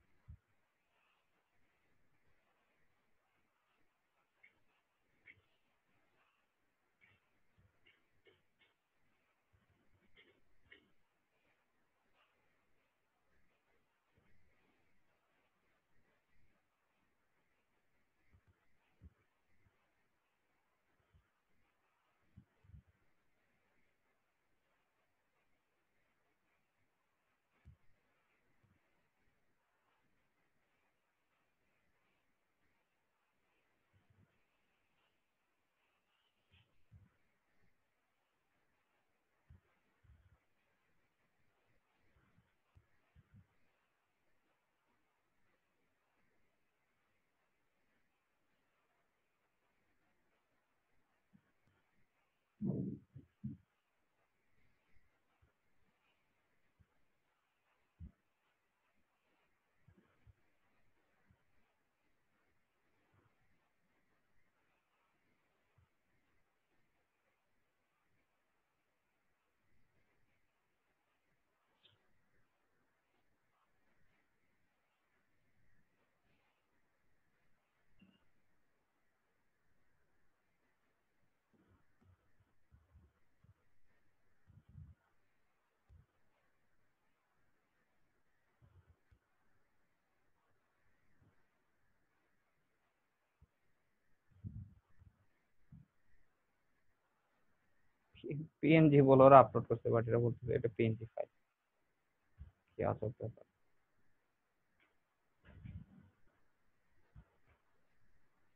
পিএনজি বলে ওরা আপলোড করতে, বাট এটা বলতেছে এটা পিএনজি ফাইল। কি আজব ব্যাপার।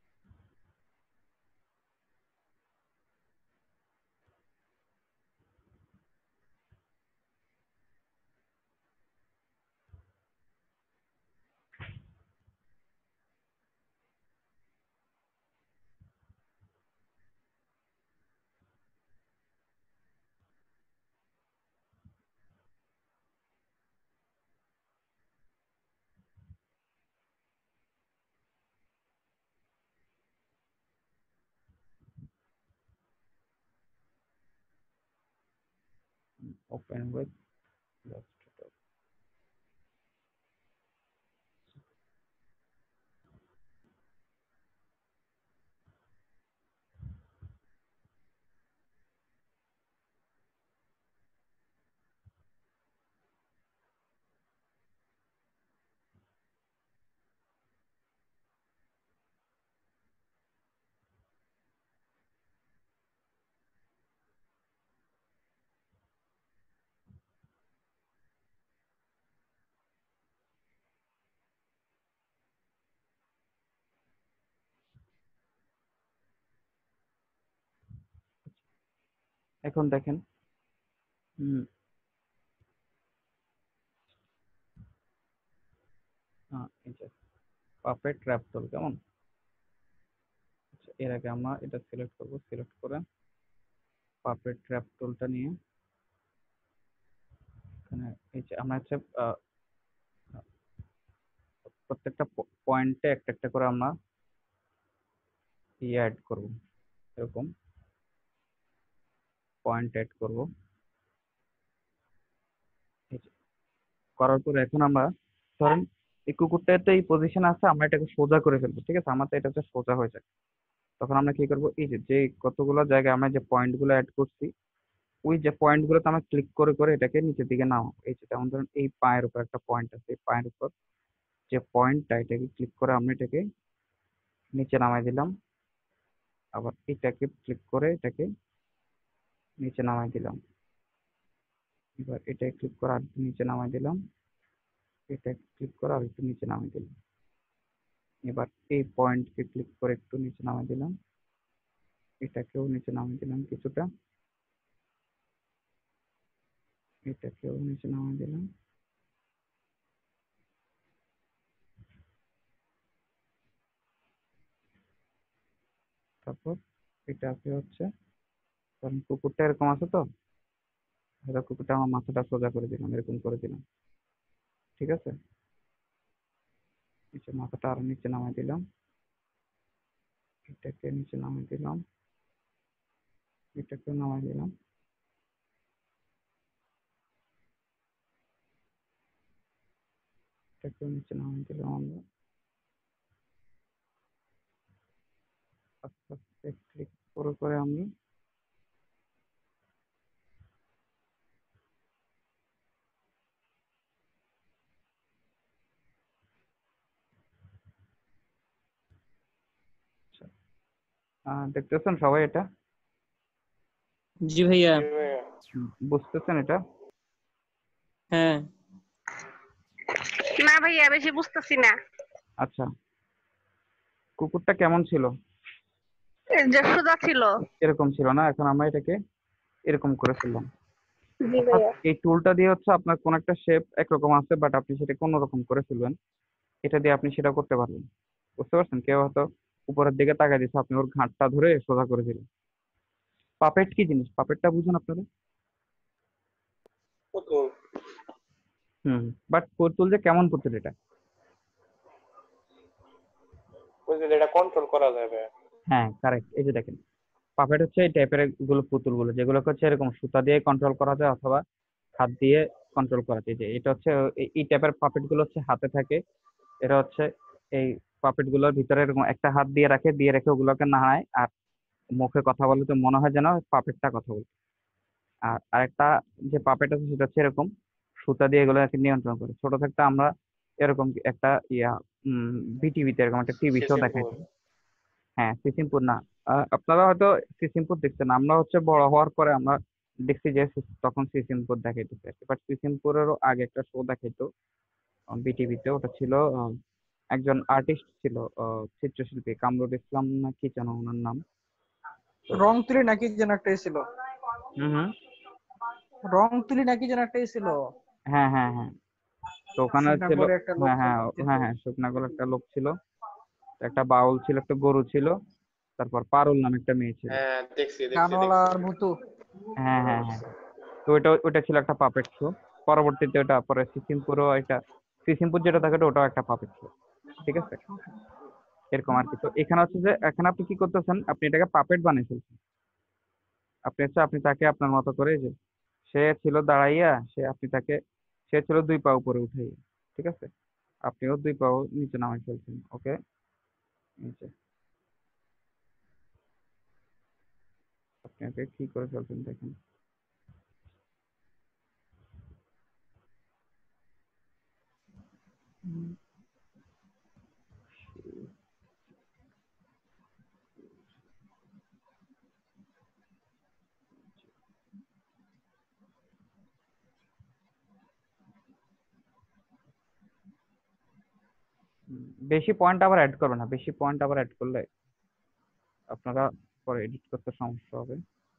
Open with Illustrator. এখন দেখেন এই যে পাপেট ট্র্যাপ টুল কেমন। আচ্ছা, এর আগে আমরা এটা সিলেক্ট করব, সিলেক্ট করে পাপেট ট্র্যাপ টুলটা নিয়ে এখানে এই যে আমরা হচ্ছে প্রত্যেকটা পয়েন্টে একটা একটা করে আমরা অ্যাড করব, এরকম পয়েন্ট অ্যাড করব। এই যে করার পরে এখন আমরা ধরেন এই কুকুরটাতে এই পজিশন আছে, আমরা এটাকে সোজা করে ফেলবো, ঠিক আছে, আমার তো এটা হচ্ছে সোজা হয়ে যায়। তখন আমরা কি করব, এই যে যে কতগুলো জায়গায় আমরা যে পয়েন্ট গুলো অ্যাড করছি, ওই যে পয়েন্ট গুলোতে আমরা ক্লিক করে করে এটাকে নিচের দিকে নামাবো। এই যে যেমন ধরেন এই পায়ের উপর একটা পয়েন্ট আছে, এই পায়ের উপর যে পয়েন্টটা, এটাকে ক্লিক করে আমরা এটাকে নিচে নামাই দিলাম। আবার এটাকে ক্লিক করে এটাকে নিচে নামাই দিলাম। এবার এটা ক্লিক করে আর একটু নিচে নামাই দিলাম, এটা ক্লিক করে আর একটু নিচে নামাই দিলাম। এবার এই পয়েন্টকে ক্লিক করে একটু নিচে নামাই দিলাম, এটাকেও নিচে নামিয়ে দিলাম কিছুটা, এটাকেও নিচে নামিয়ে দিলাম। তারপর এটাকে হচ্ছে কারণ কুকুরটা এরকম আছে তো, ধরো কুকুরটা আমার মাথাটা সোজা করে দিলাম, এরকম করে দিলাম, ঠিক আছে। নিচে মাথাটা আরো নিচে নামিয়ে দিলাম, এটাকে নিচে নামিয়ে দিলাম, এটাকেও নামিয়ে দিলাম, এটাকেও নিচে নামিয়ে দিলাম। আমরা আস্তে আস্তে ক্লিক করে করে আমি দেখতেছেন সবাই এটা? জি ভাইয়া। জি ভাইয়া। বুঝতেছেন এটা? হ্যাঁ। না ভাইয়া বেশি বুঝতেছি না। আচ্ছা, কুকুরটা কেমন ছিল? এই যে সোজা ছিল। এরকম ছিল না, এখন আমরা এটাকে এরকম করে ফেললাম। জি অর্থাৎ ভাইয়া। এই টুলটা দিয়ে হচ্ছে আপনার কোন একটা শেপ একরকম আছে, বাট আপনি সেটাকে অন্যরকম করে ফেলবেন, এটা দিয়ে আপনি সেটা করতে পারবেন। বুঝতে পারছেন? কেউ হয়তো উপরের দিকে তাকায় দিচ্ছে, আপনি ওর ঘাটটা ধরে সোজা করে দিলেন। পাপেট কি জিনিস, পাপেটটা বুঝুন আপনারা? পুতুল। বাট পুতুল যে কেমন পুতুল এটা? ওই যে যেটা কন্ট্রোল করা যাবে। হ্যাঁ, কারেক্ট। এই যে দেখেন, পাপেট হচ্ছে এই টাইপের গুলো পুতুলগুলো, যেগুলোকে হচ্ছে এরকম সুতা দিয়ে কন্ট্রোল করা যায় অথবা হাত দিয়ে কন্ট্রোল করা যায়। যে এটা হচ্ছে এই টাইপের পাপেট গুলো হচ্ছে হাতে থাকে। এরা হচ্ছে এই পাপেট গুলোর ভিতরে এরকম একটা হাত দিয়ে রাখে, দিয়ে রেখে ওগুলোকে নাড়ায়, আর মুখে কথা বলে তো মনে হয় যেন পাপেটটা কথা বলে। আর আরেকটা যে পাপেট আছে সেটা হচ্ছে এরকম সুতা দিয়ে এগুলোকে নিয়ন্ত্রণ করে। ছোট থাকতে আমরা এরকম একটা বিটিভিতে এরকম একটা টিভি শো সিসিমপুর। দেখাইতাম। হ্যাঁ, সিসিমপুর না, আপনারা হয়তো সিসিমপুর দেখছেন, আমরা হচ্ছে বড় হওয়ার পরে আমরা দেখছি যে তখন সিসিমপুর দেখাইতেছে। বাট সিসিমপুরেরও আগে একটা শো দেখাইতো বিটিভিতে, ওটা ছিল একজন আর্টিস্ট ছিল, চিত্রশিল্পী কামরুল ইসলাম না কি যেন ওনার নাম। রং তুলি নাকি যেন একটাই ছিল, হুম হুম রং তুলি নাকি যেন একটাই ছিল। হ্যাঁ হ্যাঁ হ্যাঁ, তো ওখানে সিগনা ছিল। করে একটা লোক হ্যাঁ হ্যাঁ ছিল। হ্যাঁ হ্যাঁ, শুকনাগোল একটা লোক ছিল, একটা বাউল ছিল, একটা গরু ছিল, তারপর পারুল নামে একটা মেয়ে ছিল। হ্যাঁ দেখছি দেখছি গানওয়ালা দেখছি। আর ভুতু। হ্যাঁ হ্যাঁ হ্যাঁ, তো ওইটা ছিল একটা পাপেট শো। পরবর্তীতে ওটা পরে সিসিমপুরও একটা, সিসিমপুর যেটা থাকে ওটাও একটা পাপেট শো, ঠিক আছে, এরকম আর কি। তো এখানে হচ্ছে যে এখানে আপনি কি করতেছেন, আপনি এটাকে পাপেট বানিয়ে ফেলছেন। আপনি হচ্ছে আপনি তাকে আপনার মতো করে যে সে ছিল দাঁড়াইয়া, সে ছিল 2 পা উপরে উঠাইয়া, ঠিক আছে? আপনিও 2 পা নিচে নামাই ফেলছেন, ওকে? নিচে আপনি ওকে কি করে ফেলছেন দেখেন। বেশি পয়েন্ট আবার অ্যাড করবে না, বেশি পয়েন্ট আবার অ্যাড করলে আপনারা পরে এডিট করতে সমস্যা হবে।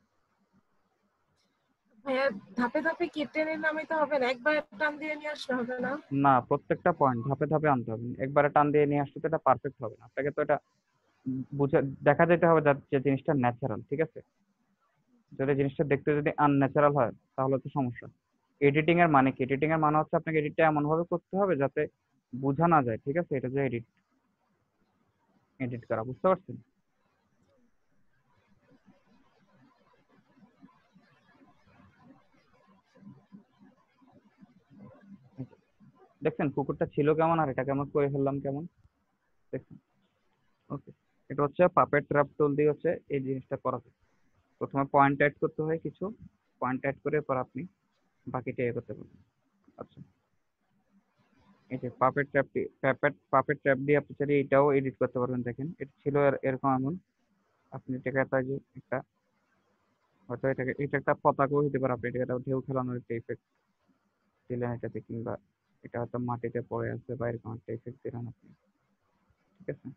ভাইয়া ধাপে ধাপে কি টেনে নামাইতে হবে না, একবার টান দিয়ে নিয়ে আসলে হবে না? না, প্রত্যেকটা পয়েন্ট ধাপে ধাপে আনতে হবে, একবারে টান দিয়ে নিয়ে আসলে তো এটা পারফেক্ট হবে না। আপনাকে তো এটা বুঝে দেখা যেতে হবে যে জিনিসটা ন্যাচারাল, ঠিক আছে? যদি জিনিসটা দেখতে যদি আনন্যাচারাল হয় তাহলে তো সমস্যা। এডিটিং এর মানে কি? এডিটিং এর মানে হচ্ছে আপনাকে এডিটটা এমন ভাবে করতে হবে যাতে বোঝা না যায়, ঠিক আছে? এটা যে এডিট এডিট করা, বুঝতে পারছেন? দেখছেন কুকুরটা ছিল কেমন আর এটা কেমন করে ফেললাম কেমন, দেখছেন? ওকে, এটা হচ্ছে পাপেট ট্র্যাপ টুল দিয়ে হচ্ছে এই জিনিসটা করা যায়। প্রথমে পয়েন্ট অ্যাড করতে হয়, কিছু পয়েন্ট অ্যাড করে পর আপনি বাকিটা ইয়ে করতে পারবেন। আচ্ছা, এই যে পাপেট ট্র্যাপ দিয়ে আপনি চাইলে এটাও এডিট করতে পারবেন। দেখেন এটা ছিল এরকম এমন, আপনি এটাকে একটা যে একটা হয়তো এটা একটা পতাকাও হতে পারে, আপনি এটাকে একটা ঢেউ খেলানোর একটা ইফেক্ট দিলেন এটাতে, কিংবা এটা হয়তো মাটিতে পড়ে আছে বা এরকম একটা ইফেক্ট দিলেন আপনি, ঠিক আছে?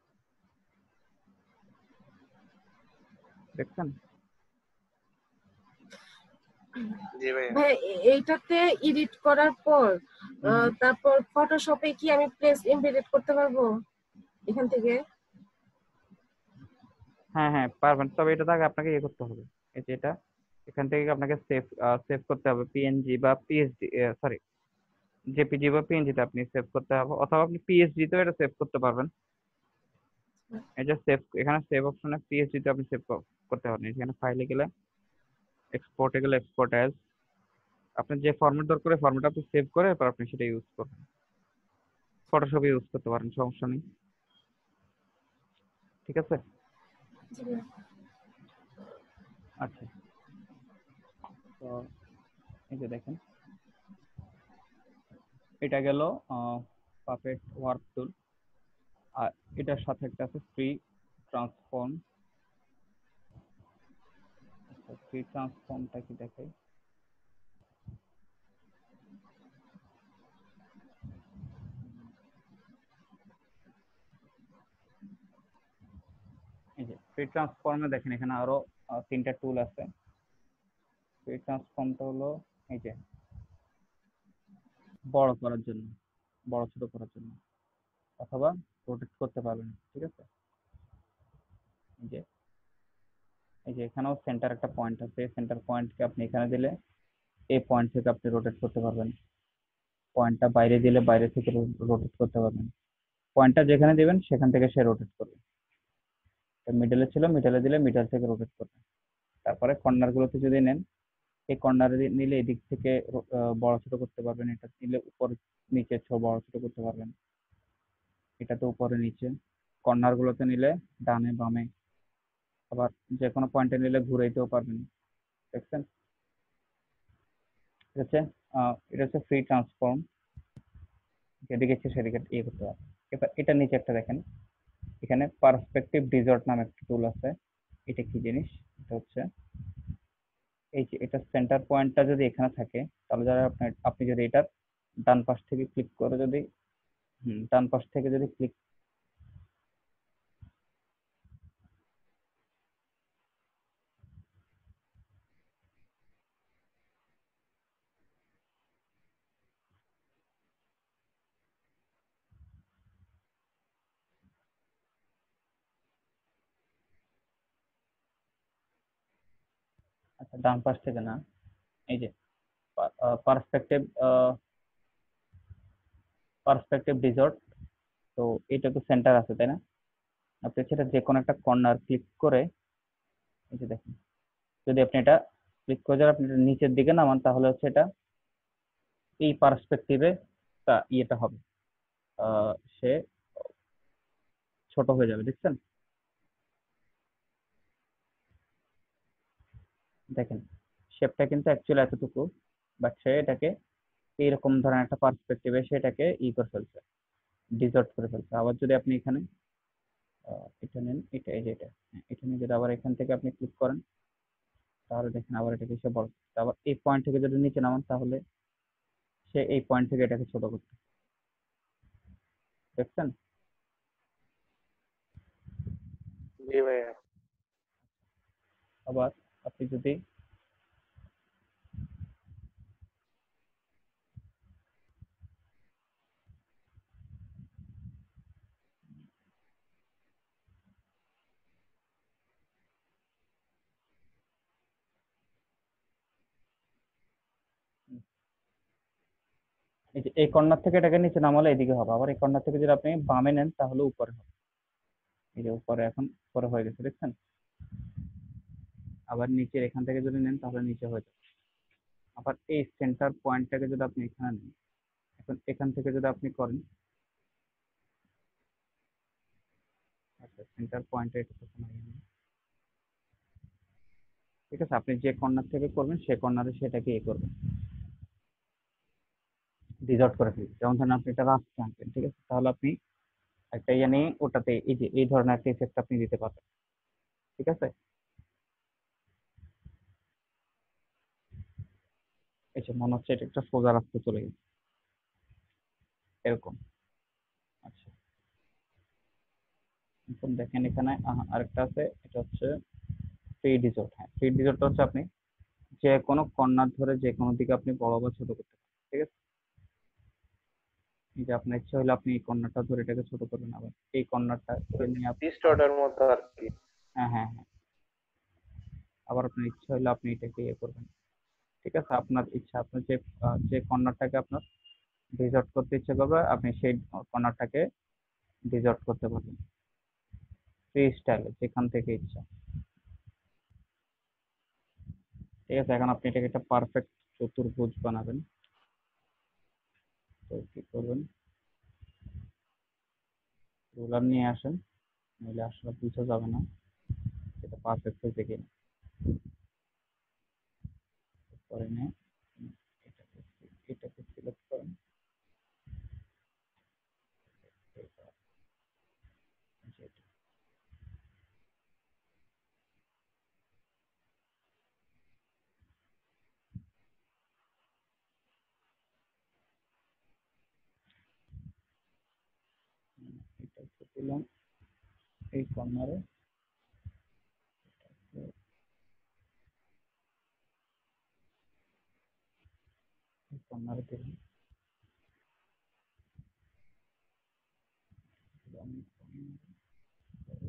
দেখছেন? জি ভাইয়া। ভাই এইটাতে এডিট করার পর তারপর ফটোশপে কি আমি প্লেস এমবেডেড করতে পারবো এখান থেকে? হ্যাঁ হ্যাঁ পারবেন, তবে এটা আগে আপনাকে ইয়ে করতে হবে। এই যে এটা এখান থেকে আপনাকে সেভ সেভ করতে হবে পিএনজি বা পিএসডি, সরি জেপিজি বা পিএনজি তে আপনি সেভ করতে হবে, অথবা আপনি পিএসডি তেও এটা সেভ করতে পারবেন। এই যে সেভ, এখানে সেভ অপশনে পিএসডি তে আপনি সেভ করতে পারবেন। এখানে ফাইলে গেলে এক্সপোর্টে গেলে এক্সপোর্ট অ্যাজ, আপনার যে ফরম্যাট দরকার ওই ফরম্যাট আপনি সেভ করে এরপর আপনি সেটা ইউজ করবেন। ফটোশপে ইউজ করতে পারেন, সমস্যা নেই, ঠিক আছে? জি ভাইয়া। আচ্ছা, তো এই যে দেখেন এটা গেল পাপেট ওয়ার্ক টুল, আর এটার সাথে একটা আছে ফ্রি ট্রান্সফর্ম। ফ্রি ট্রান্সফর্মটা কি দেখাই? এই যে ফ্রি ট্রান্সফর্মে দেখেন এখানে আরো 3টা টুল আছে। ফ্রি ট্রান্সফর্মটা হলো এই যে বড় করার জন্য, বড় ছোট করার জন্য, অথবা রোটেট করতে পারবেন, ঠিক আছে? এই যে এখানেও সেন্টার একটা পয়েন্ট আছে, সেন্টার পয়েন্টকে আপনি এখানে দিলে এই পয়েন্ট থেকে আপনি রোটেট করতে পারবেন। পয়েন্টটা বাইরে দিলে বাইরে থেকে রোটেট করতে পারবেন। পয়েন্টটা যেখানে দিবেন সেখান থেকে সে রোটেট করবে। মিডলে ছিল, মিডলে দিলে মিডল থেকে রোটেট করবে। তারপরে কর্নার গুলোতে যদি নেন, এই কর্নারে নিলে এদিক থেকে বড় ছোট করতে পারবেন, এটা নিলে উপর নিচে বড় ছোট করতে পারবেন, এটাতে উপরে নিচে। কর্নার গুলোতে নিলে ডানে বামে, আবার যে কোনো পয়েন্টে নিলে ঘুরাইতেও পারবেন, দেখছেন? এটা হচ্ছে এটা হচ্ছে ফ্রি ট্রান্সফর্ম, যেদিকে ইচ্ছে সেদিকে ইয়ে করতে পারবেন। এবার এটা নিচে একটা দেখেন, এখানে পার্সপেক্টিভ ডিজর্ট নামে একটা টুল আছে। এটা কি জিনিস? এটা হচ্ছে এই যে এটা সেন্টার পয়েন্টটা যদি এখানে থাকে তাহলে যারা আপনি যদি এটা ডান পাশ থেকে ক্লিক করে যদি ডান পাশ থেকে যদি ক্লিক, আচ্ছা ডান পাশ থেকে না, এই যে পার্সপেক্টিভ পার্সপেক্টিভ ডিজর্ট, তো এটা তো সেন্টার আছে তাই না? আপনি সেটা যে কোনো একটা কর্নার ক্লিক করে এই যে দেখেন, যদি আপনি এটা ক্লিক করে যদি আপনি এটা নিচের দিকে নামান তাহলে হচ্ছে এটা এই পার্সপেক্টিভে ইয়েটা হবে, সে ছোট হয়ে যাবে, দেখছেন? দেখেন শেপটা কিন্তু অ্যাকচুয়ালি এতটুকু, বাট সে এটাকে এইরকম ধরনের একটা পার্সপেক্টিভে সেটাকে করে ফেলছে, ডিজর্ট করে ফেলছে। আবার যদি আপনি এখানে এটা নেন, এটা এই যে এটা, এটা নিয়ে যদি আবার এখান থেকে আপনি ক্লিক করেন তাহলে দেখেন আবার এটাকে সে বড় করছে। আবার এই পয়েন্ট থেকে যদি নিচে নামান তাহলে সে এই পয়েন্ট থেকে এটাকে ছোট করছে, দেখছেন? জি ভাইয়া। আবার আপনি যদি এই যে এই কর্নার থেকে এটাকে নিচে নামালে এদিকে হবে, আবার এই কর্নার থেকে যদি আপনি বামে নেন তাহলে উপরে হবে। এই যে উপরে এখন উপরে হয়ে গেছে, দেখছেন? আবার নিচের এখান থেকে যদি নেন তাহলে নিচে হয়ে যাবে। আবার এই সেন্টার পয়েন্টটাকে যদি আপনি এখানে নেন, এখন এখান থেকে যদি আপনি করেন, আচ্ছা সেন্টার পয়েন্টে এটা তো কোনো ইয়ে নেই। ঠিক আছে, আপনি যে কর্নার থেকে করবেন সেই কর্নারে সেটাকে করবেন, ডিজর্ট করে ফেলবেন। যেমন ধরেন আপনি এটা রাস্তা আনবেন, ঠিক আছে, তাহলে আপনি একটা ইয়ে নিয়ে ওটাতে এই যে এই ধরনের একটা ইফেক্ট আপনি দিতে পারবেন, ঠিক আছে? এই যে মনে হচ্ছে এটা একটা সোজা রাস্তা চলে গেছে, এরকম। আচ্ছা এখন দেখেন এখানে আরেকটা আছে, এটা হচ্ছে ফ্রি ডিজর্ট। হ্যাঁ, ফ্রি ডিজর্টটা হচ্ছে আপনি যে কোনো কর্নার ধরে যে কোনো দিকে আপনি বড় বা ছোট করতে পারেন, ঠিক আছে? এই যে আপনার ইচ্ছা হলে আপনি এই কর্নারটা ধরে এটাকে ছোট করবেন, আবার এই কর্নারটা নিয়ে আপনি, ডিস্টর্টের মতো আর কি। হ্যাঁ হ্যাঁ হ্যাঁ, আবার আপনার ইচ্ছা হলে আপনি এটাকে করবেন, ঠিক আছে? আপনার ইচ্ছা, আপনার যে কর্নারটাকে আপনার ডিজর্ট করতে ইচ্ছে করবে আপনি সেই কর্নারটাকে ডিজর্ট করতে পারবেন ফ্রি স্টাইলে, যেখান থেকে ইচ্ছা। ঠিক আছে, এখন আপনি এটাকে একটা পারফেক্ট চতুর্ভুজ বানাবেন। তো কি করবেন, রুলার নিয়ে আসেন, নইলে আসলে বুঝা যাবে না এটা পারফেক্ট হয়েছে কিনা। পরে নিয়ে এটাকে এটাকে সিলেক্ট করেন, এটা, যেটা, এটাকে দিলাম এই কর্নারে, এই কর্নারে দিলাম, দিলাম corner,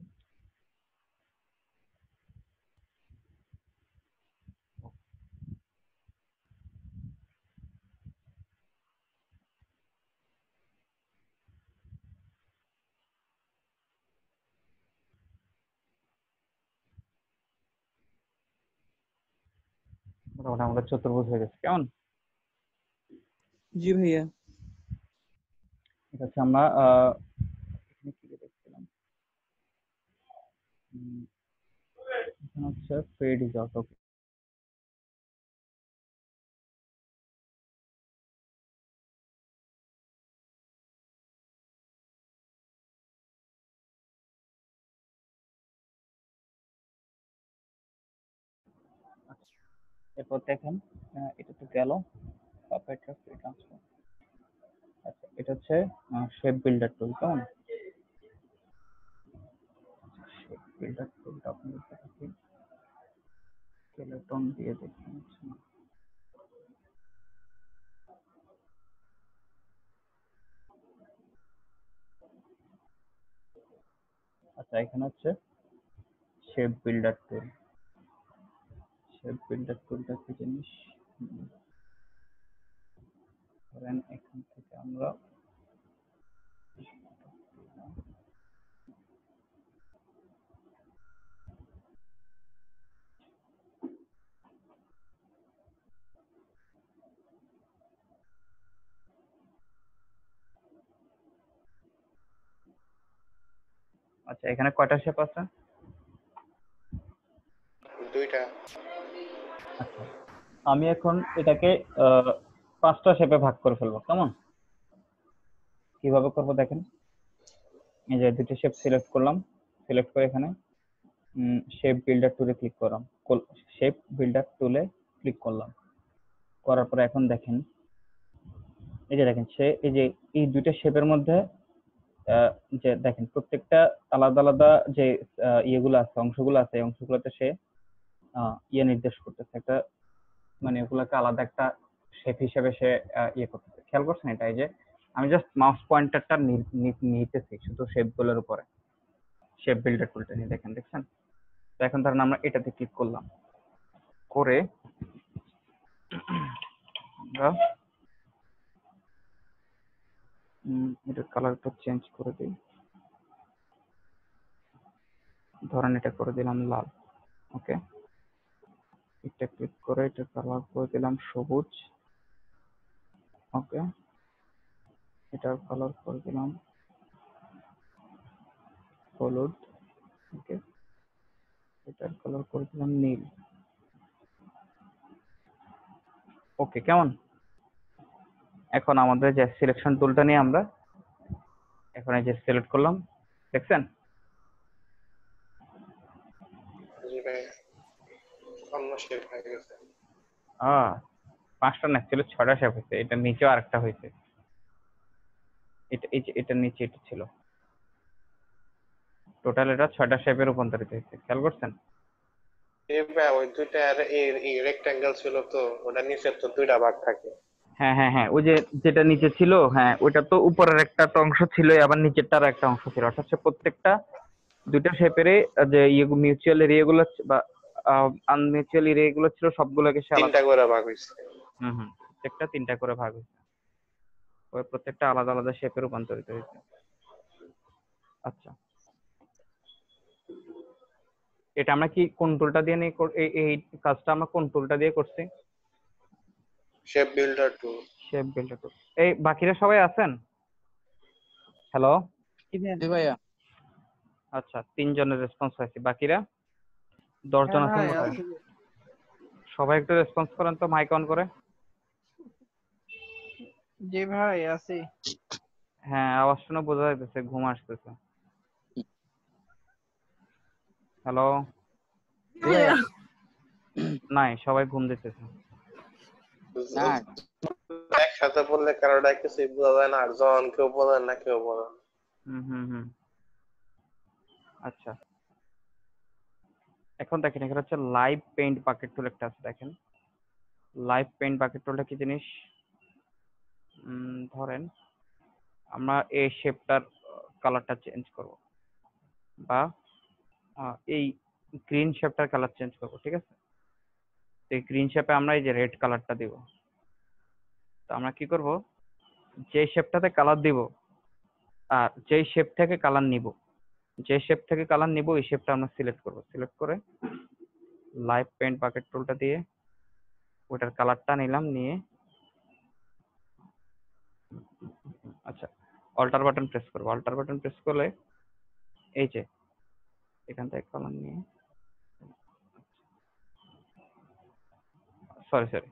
মোটামুটি আমাদের চতুর্ভুজ হয়ে গেছে, কেমন? জি ভাইয়া। এটা হচ্ছে আমরা এখানে কি দেখছিলাম, এখানে হচ্ছে ফ্রি ডিজর্ট। ওকে, এরপর দেখেন এটা তো গেল পারফেক্ট ফ্রি ট্রান্সফর্ম। আচ্ছা এটা হচ্ছে শেপ বিল্ডার টুল, কেমন? শেপ বিল্ডার টুলটা আপনি দেখতে পাচ্ছেন স্কেলেটন দিয়ে দেখতে পাচ্ছেন। আচ্ছা এখানে হচ্ছে shape builder tool. Shape builder টুলটা কি জিনিস, ধরেন এখান থেকে আমরা আচ্ছা, এখানে কয়টা শেপ আছে? দুইটা। আচ্ছা, আমি এখন এটাকে 5টা শেপে ভাগ করে ফেলবো। কেমন? কিভাবে করবো দেখেন। এই যে দুটো শেপ সিলেক্ট করলাম, সিলেক্ট করে এখানে শেপ বিল্ডার টুলে ক্লিক করলাম, শেপ বিল্ডার টুলে ক্লিক করলাম, করার পরে এখন দেখেন, এই যে দেখেন এই যে এই দুইটা শেপের মধ্যে যে দেখেন প্রত্যেকটা আলাদা আলাদা যে ইয়েগুলো আছে, অংশগুলো আছে, এই অংশগুলোতে সে ইয়ে নির্দেশ করতেছে, একটা মানে ওগুলোকে আলাদা একটা শেপ হিসেবে সে ইয়ে করতেছে। খেয়াল করছেন এটা? এই যে আমি জাস্ট মাউস পয়েন্টারটা নিতেছি শুধু শেপ গুলোর উপরে, শেপ বিল্ডার টুলটা নিয়ে দেখছেন? তো এখন ধরেন আমরা এটাতে ক্লিক করলাম, করে আমরা এটার কালারটা চেঞ্জ করে দিই। ধরেন এটা করে দিলাম লাল। ওকে, এটা ক্লিক করে এটা কালার করে দিলাম সবুজ। ওকে, এটার কালার করে দিলাম হলুদ। ওকে, এটার কালার করে দিলাম নীল। ওকে, কেমন? এখন আমাদের যে সিলেকশন টুলটা নিয়ে আমরা এখন এই যে সিলেক্ট করলাম, দেখছেন? জি ভাই, অন্য শেপ হয়ে গেছে। 5টা না, ছিল 6টা শেপ হয়েছে। এটা নিচেও আরেকটা হয়েছে, এটা এই যে এটার নিচে এটা ছিল। টোটাল এটা 6টা শেপে রূপান্তরিত হয়েছে। খেয়াল করছেন? এই ভাই ওই দুইটা আর এই রেক্ট্যাঙ্গেল ছিল তো, ওটা নিচে তো দুইটা ভাগ থাকে। হ্যাঁ হ্যাঁ হ্যাঁ, ওই যে যেটা নিচে ছিল, হ্যাঁ ওইটা তো উপরের একটা তো অংশ ছিল, আবার নিচেরটার একটা অংশ ছিল। অর্থাৎ প্রত্যেকটা দুইটা শেপেরই যে মিউচুয়াল এরিয়াগুলো বা আনমিউচুয়াল এরিয়াগুলো ছিল সবগুলোকে সে আলাদা। তিনটা করে ভাগ হইছে। প্রত্যেকটা 3টা করে ভাগ হয়েছে, ওই প্রত্যেকটা আলাদা আলাদা শেপে রূপান্তরিত হয়েছে। আচ্ছা, এটা আমরা কি কোন টুলটা দিয়ে নিয়ে এই কাজটা আমরা কোন টুলটা দিয়ে করছি? Shape builder tool. Shape builder tool. এই বাকিরা সবাই আছেন? হ্যালো? জি ভাইয়া। আচ্ছা, 3 জনের রেসপন্স হয়েছে, বাকিরা 10 জন আছেন হ্যাঁ, মোটামুটি। সবাই একটু রেসপন্স করেন তো মাইক অন করে। জি ভাই আছি। হ্যাঁ, আওয়াজ শুনে বোঝা যাইতেছে ঘুম আসতেছে। হ্যালো? নাই, সবাই ঘুম দিতেছে। একসাথে বললে কারোটা কিছুই বোঝা যায় না, আর যখন কেউ বলে না কেউ বলে। হুম। আচ্ছা, এখন দেখেন এখানে হচ্ছে লাইভ পেইন্ট বাকেট টুল একটা আছে। দেখেন লাইভ পেইন্ট বাকেট টুলটা কি জিনিস? ধরেন আমরা এই শেপটার কালারটা চেঞ্জ করব, বা এই গ্রিন শেপটার কালার চেঞ্জ করব, ঠিক আছে? এই গ্রিন শেপে আমরা এই যে রেড কালারটা দিব। তো আমরা কি করব, যে শেপটাতে কালার দিব আর যেই শেপ থেকে কালার নিব, যে শেপ থেকে কালার নিব ওই শেপটা আমরা সিলেক্ট করব। সিলেক্ট করে লাইভ পেইন্ট বাকেট টুলটা দিয়ে ওটার কালারটা নিলাম, নিয়ে আচ্ছা অল্টার বাটন প্রেস করব। অল্টার বাটন প্রেস করলে এই যে এখান থেকে কালার নিয়ে, সরি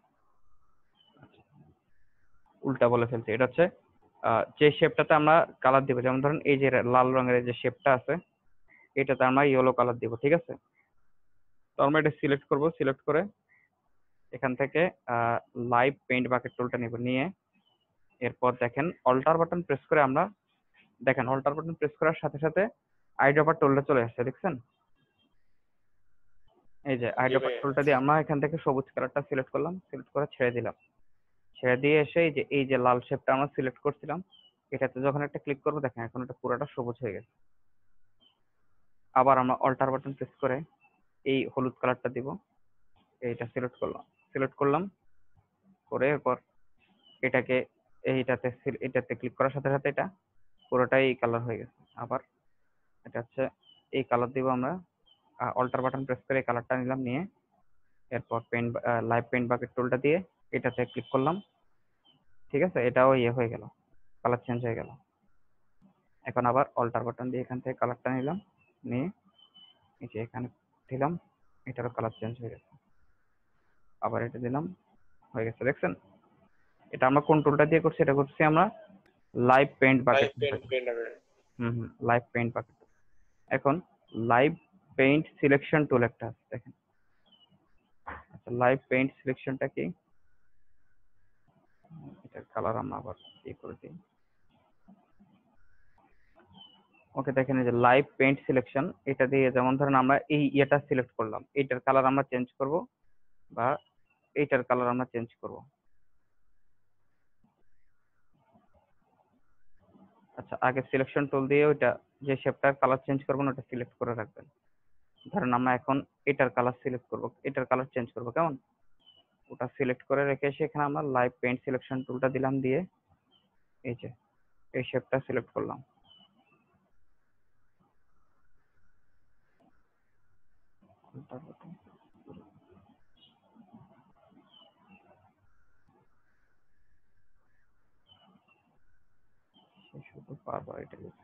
উল্টা বলে ফেলছি। এটা হচ্ছে যে শেপটাতে আমরা কালার দিব, যেমন ধরেন এই যে লাল রঙের যে শেপটা আছে এটাতে আমরা ইয়েলো কালার দিব, ঠিক আছে? তো আমরা এটা সিলেক্ট করব। সিলেক্ট করে এখান থেকে লাইভ পেইন্ট বাকেট টুলটা নিব, নিয়ে এরপর দেখেন অল্টার বাটন প্রেস করে আমরা দেখেন অল্টার বাটন প্রেস করার সাথে সাথে আইড্রপার টুলটা চলে আসছে, দেখছেন? এই যে আইড্রপার টুলটা দিয়ে আমরা এখান থেকে সবুজ কালারটা সিলেক্ট করলাম, সিলেক্ট করে ছেড়ে দিলাম। ছেড়ে দিয়ে এসে এই যে লাল শেপটা আমরা সিলেক্ট করছিলাম এটাতে যখন একটা ক্লিক করবো, দেখেন এখন এটা পুরোটা সবুজ হয়ে গেছে। আবার আমরা অল্টার বাটন প্রেস করে এই হলুদ কালারটা দিব, এইটা সিলেক্ট করলাম করে এরপর এটাকে এটাতে ক্লিক করার সাথে সাথে এটা পুরোটাই কালার হয়ে গেছে। আবার এটা হচ্ছে এই কালার দিব আমরা, অল্টার বাটন প্রেস করে এই কালারটা নিলাম, নিয়ে এরপর লাইভ পেইন্ট বাকেট টুলটা দিয়ে এটাতে ক্লিক করলাম, ঠিক আছে? এটাও ইয়ে হয়ে গেল, কালার চেঞ্জ হয়ে গেল। এখন আবার অল্টার বাটন দিয়ে এখান থেকে কালারটা নিলাম, নিয়ে এই যে এখানে দিলাম, এটারও কালার চেঞ্জ হয়ে গেছে। আবার এটা দিলাম, হয়ে গেছে। দেখছেন? এটা আমরা কোন টুলটা দিয়ে করছি? এটা করছি আমরা live paint live bucket. Paint live paint bucket. এখন লাইভ পেইন্ট সিলেকশন টুল একটা আছে, দেখেন। আচ্ছা, লাইভ পেইন্ট সিলেকশনটা কি? এটার কালার আমরা আবার করে দিই। ওকে, দেখেন এই যে লাইভ পেইন্ট সিলেকশন, এটা দিয়ে যেমন ধরেন আমরা এই ইয়েটা সিলেক্ট করলাম, এইটার কালার আমরা চেঞ্জ করব বা এইটার কালার আমরা চেঞ্জ করব। আচ্ছা, আগে সিলেকশন টুল দিয়ে ওইটা যে শেপটার কালার চেঞ্জ করবেন ওটা সিলেক্ট করে রাখবেন। ধরেন আমরা এখন এটার কালার সিলেক্ট করব, এটার কালার চেঞ্জ করব, কেমন? ওটা সিলেক্ট করে রেখে এসে এখানে আমরা লাইভ পেইন্ট সিলেকশন টুলটা দিলাম, দিয়ে এই যে এই শেপটা সিলেক্ট করলাম। শুধু বারবার এটা লিখবো।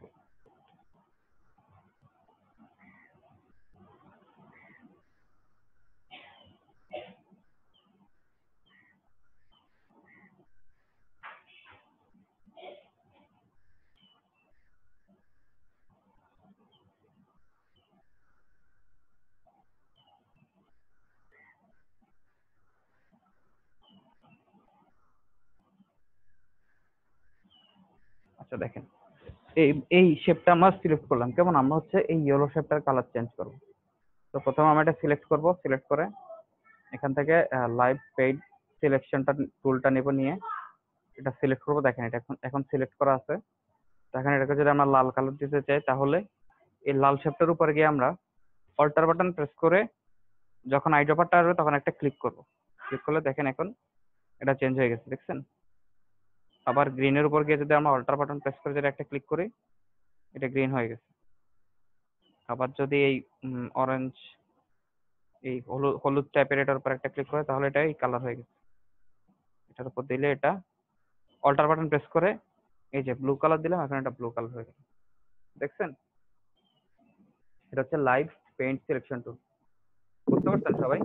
আচ্ছা, দেখেন এই এই শেপটা আমরা সিলেক্ট করলাম, কেমন? আমরা হচ্ছে এই ইয়েলো শেপটার কালার চেঞ্জ করব। তো প্রথমে আমরা এটা সিলেক্ট করব, সিলেক্ট করে এখান থেকে লাইভ পেইন্ট সিলেকশনটা টুলটা নেব, নিয়ে এটা সিলেক্ট করব। দেখেন এটা এখন সিলেক্ট করা আছে। দেখেন এটাকে যদি আমরা লাল কালার দিতে চাই, তাহলে এই লাল শেপটার উপরে গিয়ে আমরা অল্টার বাটন প্রেস করে যখন আইড্রপারটা আসবে তখন একটা ক্লিক করব। ক্লিক করলে দেখেন এখন এটা চেঞ্জ হয়ে গেছে, দেখছেন? আবার গ্রিনের উপর গিয়ে যদি আমরা অল্টার বাটন প্রেস করে যদি একটা ক্লিক করি, এটা গ্রিন হয়ে গেছে। আবার যদি এই অরেঞ্জ, এই হলুদ টাইপের এটার উপর একটা ক্লিক করে, তাহলে এটা এই কালার হয়ে গেছে। এটার উপর দিলে এটা অল্টার বাটন প্রেস করে এই যে ব্লু কালার দিলাম, এখন এটা ব্লু কালার হয়ে গেল, দেখছেন? এটা হচ্ছে লাইভ পেইন্ট সিলেকশন টুল। বুঝতে পারছেন সবাই?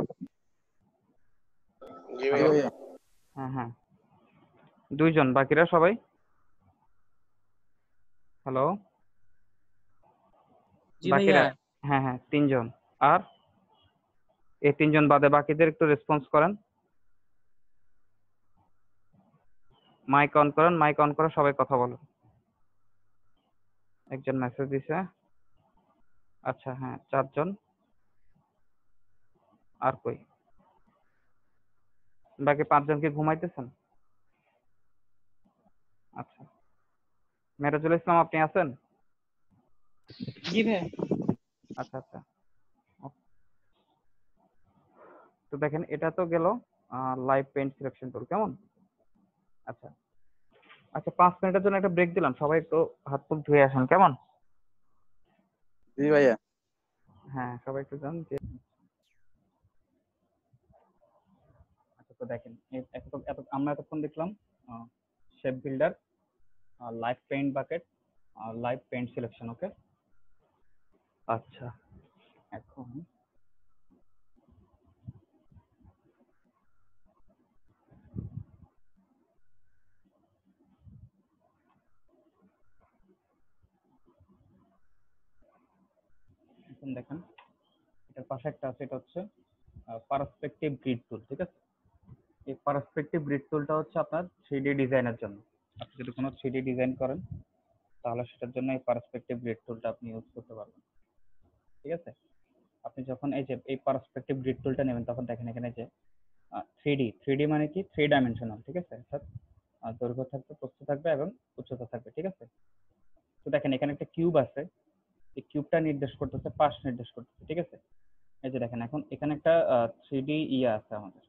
জি ভাইয়া। হ্যাঁ হ্যাঁ, দুইজন, বাকিরা সবাই? হ্যালো, জি বাকিরা? ভাইয়া। হ্যাঁ হ্যাঁ, তিনজন। আর এই তিনজন বাদে বাকিদের একটু রেসপন্স করেন। মাইক অন করেন, মাইক অন করে সবাই কথা বলেন। একজন মেসেজ দিছে। আচ্ছা, হ্যাঁ, চারজন। আর কই? বাকি পাঁচজন কি ঘুমাইতেছেন? আচ্ছা, মেরাজুল ইসলাম আপনি আছেন? জি ভাইয়া। আচ্ছা আচ্ছা, তো দেখেন এটা তো গেল লাইভ পেইন্ট সিলেকশন টুল, কেমন? আচ্ছা আচ্ছা, 5 মিনিটের জন্য একটা ব্রেক দিলাম, সবাই একটু হাত মুখ ধুয়ে আসেন, কেমন? জি ভাইয়া। হ্যাঁ, সবাই একটু যান। আচ্ছা, তো দেখেন আমরা এতক্ষণ দেখলাম shape builder, live paint bucket, live paint selection. Okay, আচ্ছা, এখন দেখেন এটার পাশে একটা আছে, এটা হচ্ছে পার্সপেক্টিভ গ্রিড টুল, ঠিক আছে? এই পার্সপেক্টিভ গ্রিড টুলটা হচ্ছে আপনার 3D ডিজাইনের জন্য। আপনি যদি কোনো 3D ডিজাইন করেন তাহলে সেটার জন্য এই পার্সপেক্টিভ গ্রিড টুলটা আপনি ইউজ করতে পারবেন, ঠিক আছে? আপনি যখন এই যে এই পার্সপেক্টিভ গ্রিড টুলটা নেবেন, তখন দেখেন এখানে যে 3D মানে কি? 3 ডাইমেনশনাল, ঠিক আছে? অর্থাৎ দৈর্ঘ্য থাকবে, প্রস্থ থাকবে এবং উচ্চতা থাকবে, ঠিক আছে? তো দেখেন এখানে একটা কিউব আছে, এই কিউবটা নির্দেশ করতেছে, পাশ নির্দেশ করতেছে, ঠিক আছে? এই যে দেখেন এখন এখানে একটা 3D ইয়ে আছে আমাদের,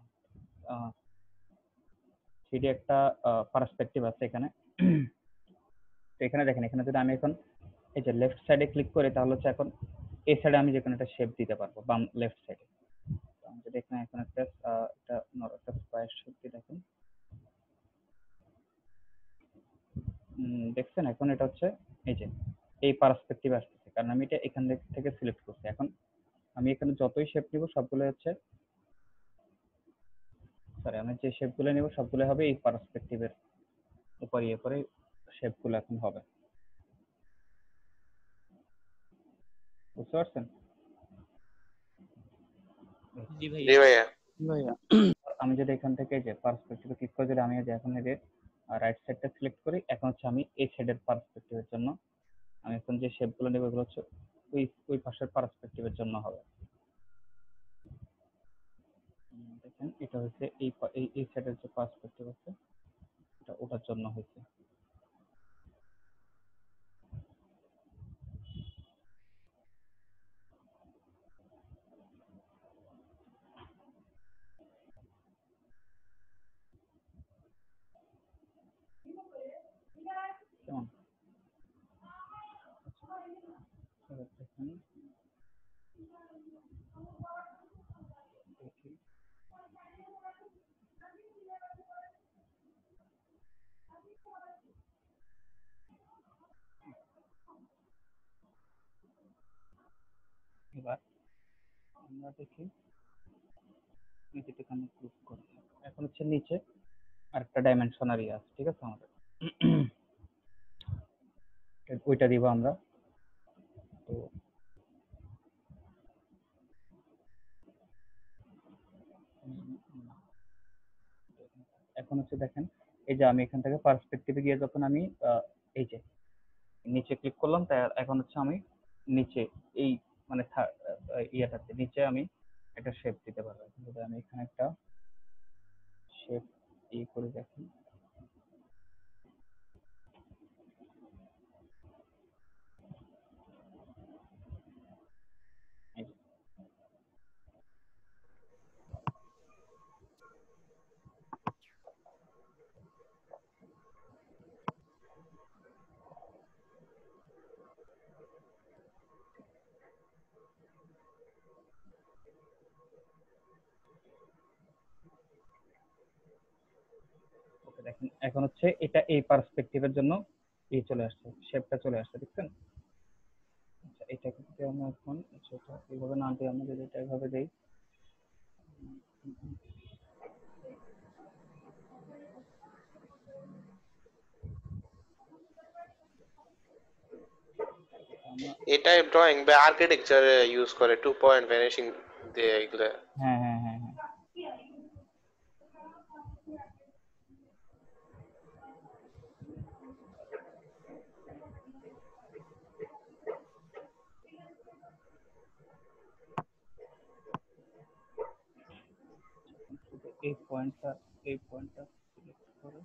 3D একটা পার্সপেক্টিভ আছে এখানে। তো এখানে দেখেন, এখানে যদি আমি এখন এই যে লেফট সাইডে ক্লিক করি, তাহলে হচ্ছে এখন এই সাইডে আমি যে কোনো একটা শেপ দিতে পারবো, বাম লেফট সাইডে। আমি যদি এখানে এখন একটা স্কোয়ার শেপ দিই, দেখেন দেখছেন এখন এটা হচ্ছে এই যে এই পার্সপেক্টিভ আসতেছে, কারণ আমি এটা এখান থেকে সিলেক্ট করছি। এখন আমি এখানে যতই শেপ নিব সবগুলো হচ্ছে, সরি, আমি যে শেপগুলো নেব সবগুলো হবে এই পার্সপেক্টিভের উপর ইয়ে করে শেপগুলো এখন হবে। বুঝতে পারছেন? জি ভাই। জি ভাইয়া। ভাইয়া আমি যদি এখান থেকে যে পার্সপেক্টিভে ক্লিক করে যদি আমি যে এখন এই যে রাইট সাইডটা সিলেক্ট করি, এখন হচ্ছে আমি এই সাইডের পার্সপেক্টিভের জন্য আমি এখন যে শেপগুলো নেব এগুলো হচ্ছে ওই ওই পাশের পার্সপেক্টিভের জন্য হবে। দেখেন এটা হচ্ছে এই সাইডের যে পার্সপেক্টিভ আছে এটা ওটার জন্য হয়েছে। কেমন? এবার দেখেন দেখি। এবার আমরা দেখি নিচেতে এখানে ক্লিক করছি। এখন হচ্ছে নিচে আরেকটা ডাইমেনশনারি আছে, ঠিক আছে আমাদের ওইটা দিব আমরা। তো এখন হচ্ছে দেখেন এই যে আমি এখান থেকে পার্সপেক্টিভে গিয়ে যখন আমি এই যে নিচে ক্লিক করলাম, তাই এখন হচ্ছে আমি নিচে এই মানে ইয়েটাতে নিচে আমি একটা শেপ দিতে পারবো। যদি আমি এখানে একটা শেপ করে দেখি, এই যে ওকে দেখেন এখন হচ্ছে এটা এই পার্সপেক্টিভের জন্য এই চলে আসছে, শেপটা চলে আসছে, দেখছেন? আচ্ছা এটা কিন্তু আমরা এখন সেটা এইভাবে না দিয়ে আমরা যদি এটা এইভাবে দেই, আমরা এটা ড্রয়িং বা আর্কিটেকচারে ইউজ করে 2 পয়েন্ট ভ্যানিশিং দিয়ে এগুলা। হ্যাঁ হ্যাঁ হ্যাঁ হ্যাঁ শুধু এই পয়েন্টটা সিলেক্ট করে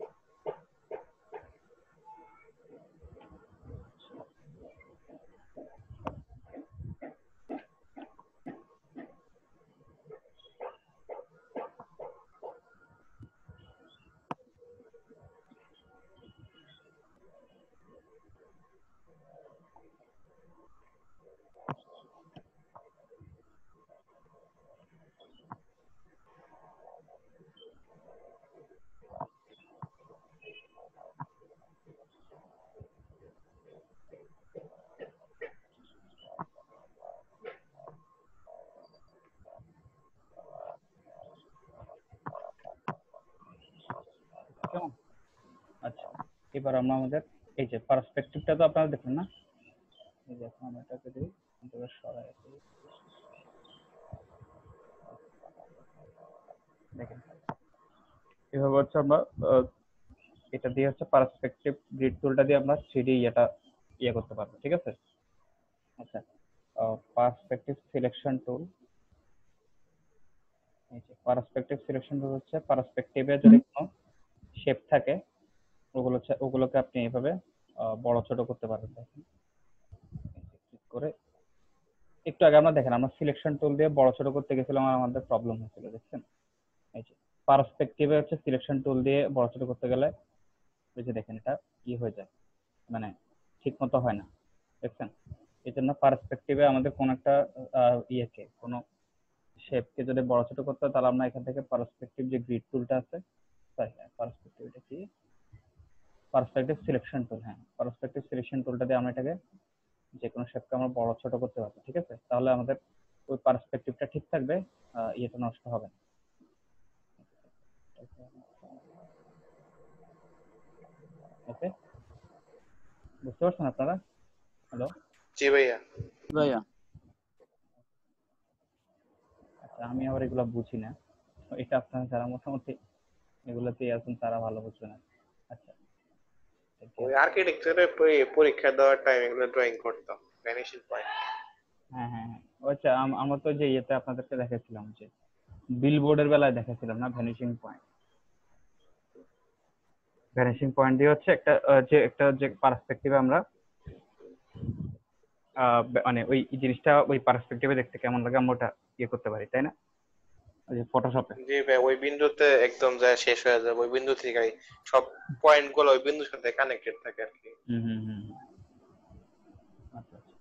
কেমন? আচ্ছা এবার আমরা আমাদের এই যে পার্সপেক্টিভটা তো আপনারা দেখলেন না, এই যে এখন আমরা এটাকে দিই এবার সরাই দিই, দেখেন এভাবে হচ্ছে আমরা এটা দিয়ে হচ্ছে পার্সপেক্টিভ গ্রিড টুলটা দিয়ে আমরা 3D এটা করতে পারবো, ঠিক আছে? আচ্ছা পার্সপেক্টিভ সিলেকশন টুল, এই যে পার্সপেক্টিভ সিলেকশন টুল হচ্ছে পার্সপেক্টিভে যদি কোনো শেপ থাকে ওগুলোকে আপনি এইভাবে বড় ছোট করতে পারবেন। দেখেন ক্লিক করে একটু আগে আমরা দেখেন আমরা সিলেকশন টুল দিয়ে বড় ছোট করতে গেছিলাম আর আমাদের প্রবলেম হয়েছিল, দেখছেন? এই যে পার্সপেক্টিভে হচ্ছে সিলেকশন টুল দিয়ে বড় ছোট করতে গেলে এই যে দেখেন এটা কি হয়ে যায়, মানে ঠিক মতো হয় না, দেখছেন? এই জন্য পার্সপেক্টিভে আমাদের কোন একটা কোনো শেপকে যদি বড় ছোট করতে হয় তাহলে আমরা এখান থেকে পার্সপেক্টিভ যে গ্রিড টুলটা আছে, পার্সপেক্টিভ এটা কি পার্সপেক্টিভ সিলেকশন টুল, হ্যাঁ পার্সপেক্টিভ সিলেকশন টুলটা দিয়ে আমরা এটাকে যে কোনো শেপকে আমরা বড় ছোট করতে পারবো, ঠিক আছে? তাহলে আমাদের ওই পার্সপেক্টিভটা ঠিক থাকবে, ইয়েটা নষ্ট হবে না। ওকে, বুঝতে পারছেন আপনারা? হ্যালো, জি ভাইয়া। ভাইয়া আচ্ছা আমি আবার এগুলো বুঝি না, তো এটা আপনারা যারা মোটামুটি এগুলোতেই আছেন তারা ভালো বুঝবে না। আচ্ছা ওই আর্কিটেকচারের পরীক্ষা দেওয়ার টাইম এগুলো ড্রয়িং করতাম, ভ্যানিশিং পয়েন্ট। হ্যাঁ হ্যাঁ হ্যাঁ, আচ্ছা আমরা তো যে ইয়েতে আপনাদেরকে দেখাচ্ছিলাম, যে বিলবোর্ডের বেলায় দেখাচ্ছিলাম না ভ্যানিশিং পয়েন্ট। ভ্যানিশিং পয়েন্ট দিয়ে হচ্ছে একটা যে পার্সপেক্টিভে আমরা মানে ওই জিনিসটা ওই পার্সপেক্টিভে দেখতে কেমন লাগে আমরা ওটা ইয়ে করতে পারি, তাই না? ওই যে ফটোশপে। জি ভাই, ওই বিন্দুতে একদম যায় শেষ হয়ে যাবে, ওই বিন্দু থেকে সব পয়েন্ট গুলো ওই বিন্দুর সাথে কানেক্টেড থাকে আর কি। হুম হুম হুম হুম। আচ্ছা আচ্ছা।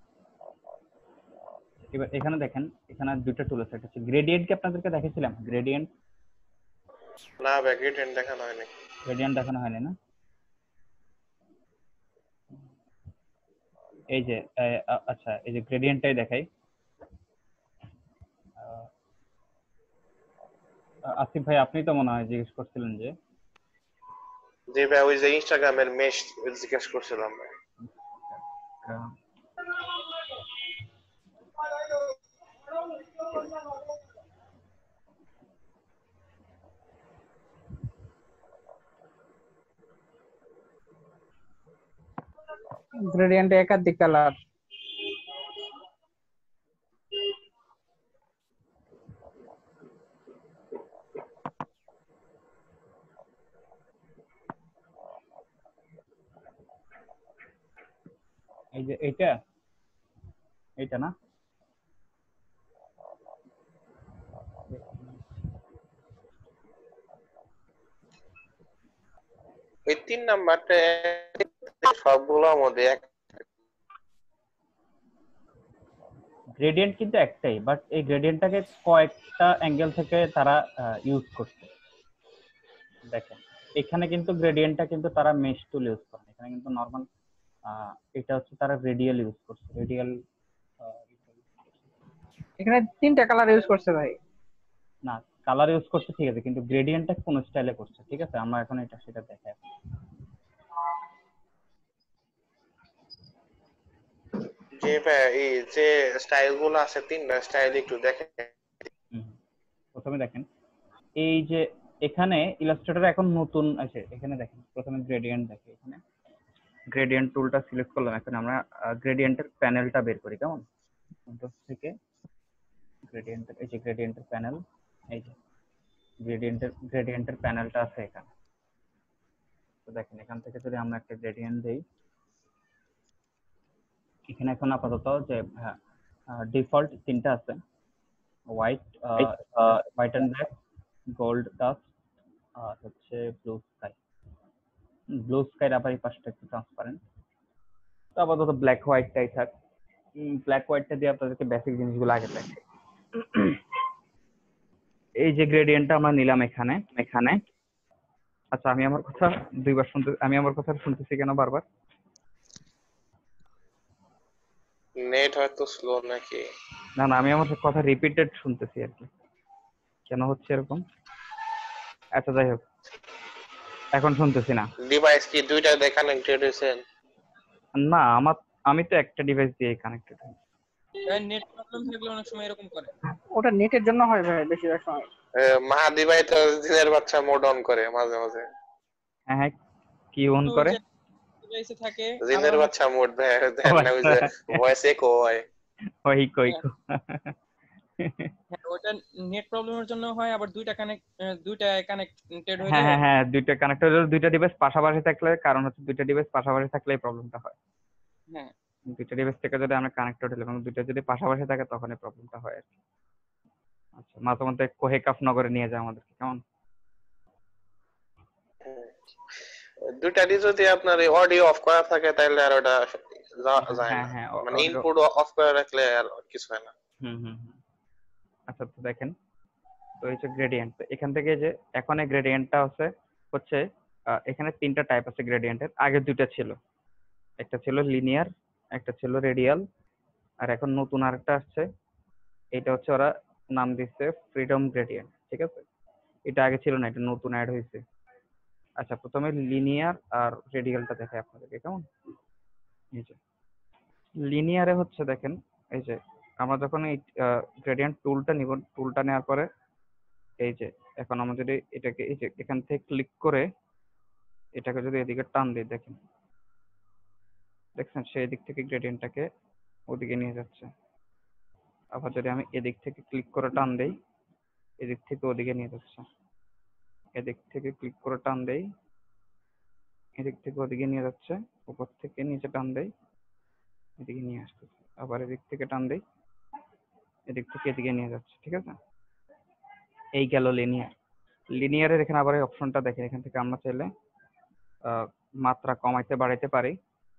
এবার এখানে দেখেন, এখানে দুটো টুল আছে, একটা হচ্ছে গ্রেডিয়েন্ট, কি আপনাদেরকে দেখাচ্ছিলাম গ্রেডিয়েন্ট? না ভাই, গ্রেডিয়েন্ট দেখানো হয়নি। গ্রেডিয়েন্ট দেখানো হয়নি না? এই যে আচ্ছা এই যে গ্রেডিয়েন্টটাই দেখাই। আসিফ ভাই আপনি তো মনে হয় জিজ্ঞেস করছিলেন যে জি ভাই, ওই যে ইনস্টাগ্রামের মেশ জিজ্ঞেস করছিলাম ভাই। গ্রেডিয়েন্ট একাধিক কালার। এই যে এইটা এইটা না, এই 3 নাম্বারটা সবগুলোর মধ্যে এক। গ্রেডিয়েন্ট কিন্তু একটাই, বাট এই গ্রেডিয়েন্টটাকে কয়েকটা অ্যাঙ্গেল থেকে তারা ইউজ করছে। দেখেন এখানে কিন্তু গ্রেডিয়েন্টটা কিন্তু তারা মেশ টুল ইউজ করে, এখানে কিন্তু নরমাল এটা হচ্ছে তারা রেডিয়াল ইউজ করছে, রেডিয়াল। এখানে 3টা কালার ইউজ করছে ভাই। না কালার ইউজ করছে ঠিক আছে, কিন্তু গ্রেডিয়েন্টটা কোন স্টাইলে করছে, ঠিক আছে আমরা এখন এটা সেটা দেখাই। জি ভাই, এই যে স্টাইল গুলো আছে 3টা স্টাইল একটু দেখেন। প্রথমে দেখেন এই যে এখানে ইলাস্ট্রেটর এখন নতুন আছে, এখানে দেখেন প্রথমে গ্রেডিয়েন্ট দেখে, এখানে গ্রেডিয়েন্ট টুলটা সিলেক্ট করলাম, এখন আমরা গ্রেডিয়েন্টের প্যানেলটা বের করি, কেমন উইন্ডোজ থেকে গ্রেডিয়েন্টের, এই যে গ্রেডিয়েন্টের প্যানেল, এই যে গ্রেডিয়েন্টের প্যানেলটা আছে এখানে। তো দেখেন এখান থেকে যদি আমরা একটা গ্রেডিয়েন্ট দেই, এখানে এখন আপাতত যে ডিফল্ট 3টা আছে, white and black, gold dust আর হচ্ছে ব্লু স্কাই। ব্লু স্কাইর আবার এই পাশটা একটু ট্রান্সপারেন্ট, তো আপাতত ব্ল্যাক হোয়াইটটাই থাক। ব্ল্যাক হোয়াইটটা দিয়ে আপনাদেরকে বেসিক জিনিসগুলো আগে দেখাই। এই যে গ্রেডিয়েন্টটা আমরা নিলাম এখানে। আচ্ছা আমি আমার কথা শুনতেছি কেন বারবার? নেট হয়তো স্লো নাকি? না না, আমি আমার কথা রিপিটেড শুনতেছি আর কি, কেন হচ্ছে এরকম? আচ্ছা যাই হোক, এখন শুনতেছি না। ডিভাইস কি দুইটা দিয়ে কানেক্টেড হয়েছেন? না আমি তো একটা ডিভাইস দিয়ে কানেক্টেড হই। নেট প্রবলেম থাকলে অনেক সময় এরকম করে। ওটা নেটের জন্য হয় ভাই বেশিরভাগ সময়। মাহাদি ভাই তো দিনের বাচ্চা মোড অন করে মাঝে মাঝে। হ্যাঁ হ্যাঁ, কি অন করে? ডিভাইসে থাকে দিনের বাচ্চা মোড ভাই, দেখেন না ওই যে ভয়েস ইকো হয়। ওই কই কো। হ্যাঁ, ওটা নেট প্রবলেমের জন্য হয়, আবার দুইটা কানেক্টেড হইলে হ্যাঁ হ্যাঁ হ্যাঁ, দুইটা কানেক্ট হলে দুইটা ডিভাইস পাশাপাশি থাকলে, কারণ হচ্ছে দুইটা ডিভাইস পাশাপাশি থাকলে এই প্রবলেমটা হয়। হ্যাঁ দুইটা ডিভাইস থেকে যদি আমরা কানেক্টেড হলে এবং দুইটা যদি পাশাপাশি থাকে তখন এই প্রবলেমটা হয় আর কি। আচ্ছা মাঝে মধ্যে কোহেকাফ নগরে নিয়ে যায় আমাদেরকে, কেমন? দুইটারই যদি আপনার অডিও অফ করা থাকে তাহলে আর ওটা যায় হ্যাঁ না, হ্যাঁ, মানে ইনপুট অফ করে রাখলে আর কিছু হয় না। হুম। আচ্ছা তো দেখেন, তো এই যে গ্রেডিয়েন্ট, এখান থেকে যে এখন এই গ্রেডিয়েন্টটা হচ্ছে এখানে তিনটা টাইপ আছে গ্রেডিয়েন্টের। আগে দুইটা ছিল, একটা ছিল লিনিয়ার, একটা ছিল রেডিয়াল, আর এখন নতুন আরেকটা আসছে। এটা হচ্ছে ওরা নাম দিচ্ছে ফ্রিডম গ্রেডিয়েন্ট, ঠিক আছে? এটা আগে ছিল না, এটা নতুন অ্যাড হয়েছে। আচ্ছা, প্রথমে লিনিয়ার আর রেডিয়ালটা দেখাই আপনাদেরকে, কেমন? এই যে লিনিয়ারে হচ্ছে দেখেন, এই যে আমরা যখন এই গ্রেডিয়েন্ট টুলটা নিব, টুলটা নেওয়ার পরে এই যে এখন আমরা যদি এটাকে এই যে এখান থেকে ক্লিক করে এটাকে যদি এদিকে টান দিই, দেখেন দেখছেন সেই দিক থেকে গ্রেডিয়েন্টটাকে ওদিকে নিয়ে যাচ্ছে। আবার যদি আমি এদিক থেকে ক্লিক করে টান দেই, এদিক থেকে ওদিকে নিয়ে যাচ্ছে। এদিক থেকে ক্লিক করে টান দেই, এদিক থেকে ওদিকে নিয়ে যাচ্ছে। উপর থেকে নিচে টান দেই, এদিকে নিয়ে আসতেছে। আবার এদিক থেকে টান দেই, এদিক থেকে এদিকে নিয়ে যাচ্ছে, ঠিক আছে? এই গেল লিনিয়ার। লিনিয়ারের এখানে আবার এই অপশনটা দেখেন, এখান থেকে আমরা চাইলে মাত্রা কমাইতে বাড়াইতে পারি।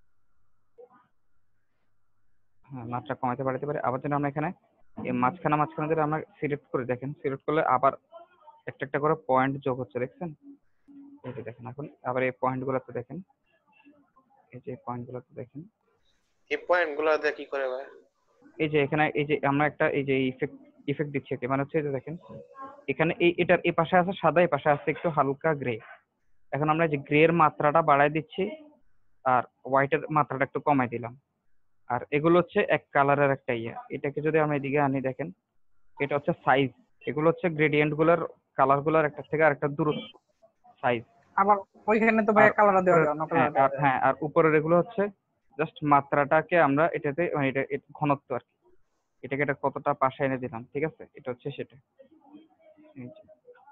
হ্যাঁ, মাত্রা কমাইতে বাড়াইতে পারি। আবার যদি আমরা এখানে এই মাঝখানে যদি আমরা সিলেক্ট করে দেখেন, সিলেক্ট করলে আবার একটা একটা করে পয়েন্ট যোগ হচ্ছে, দেখছেন? এই যে দেখেন, এখন আবার এই পয়েন্ট গুলোতে দেখেন, এই যে পয়েন্ট গুলোতে দেখেন, এই পয়েন্ট গুলো দিয়ে কি করে ভাই? এই যে এখানে এই যে আমরা একটা এই যে ইফেক্ট দিচ্ছি, মানে হচ্ছে এই যে দেখেন এখানে এটার এই পাশে আছে সাদা, এই পাশে আছে একটু হালকা গ্রে। এখন আমরা যে গ্রে এর মাত্রাটা বাড়াই দিচ্ছি আর হোয়াইটের মাত্রাটা একটু কমাই দিলাম। আর এগুলো হচ্ছে এক কালারের একটা ইয়ে। এটাকে যদি আমরা এদিকে আনি, দেখেন এটা হচ্ছে সাইজ। এগুলো হচ্ছে গ্রেডিয়েন্ট গুলার কালার গুলার একটা থেকে আরেকটা দূরত্ব, সাইজ। আবার ওইখানে তো ভাই কালার দেওয়া যায়, অন্য কালার দেওয়া যায়। হ্যাঁ, আর উপরের এগুলো হচ্ছে জাস্ট মাত্রাটাকে আমরা এটাতে মানে এটা ঘনত্ব আর কি, এটাকে এটা কতটা পাশে এনে দিলাম, ঠিক আছে? এটা হচ্ছে সেটা, এই যে,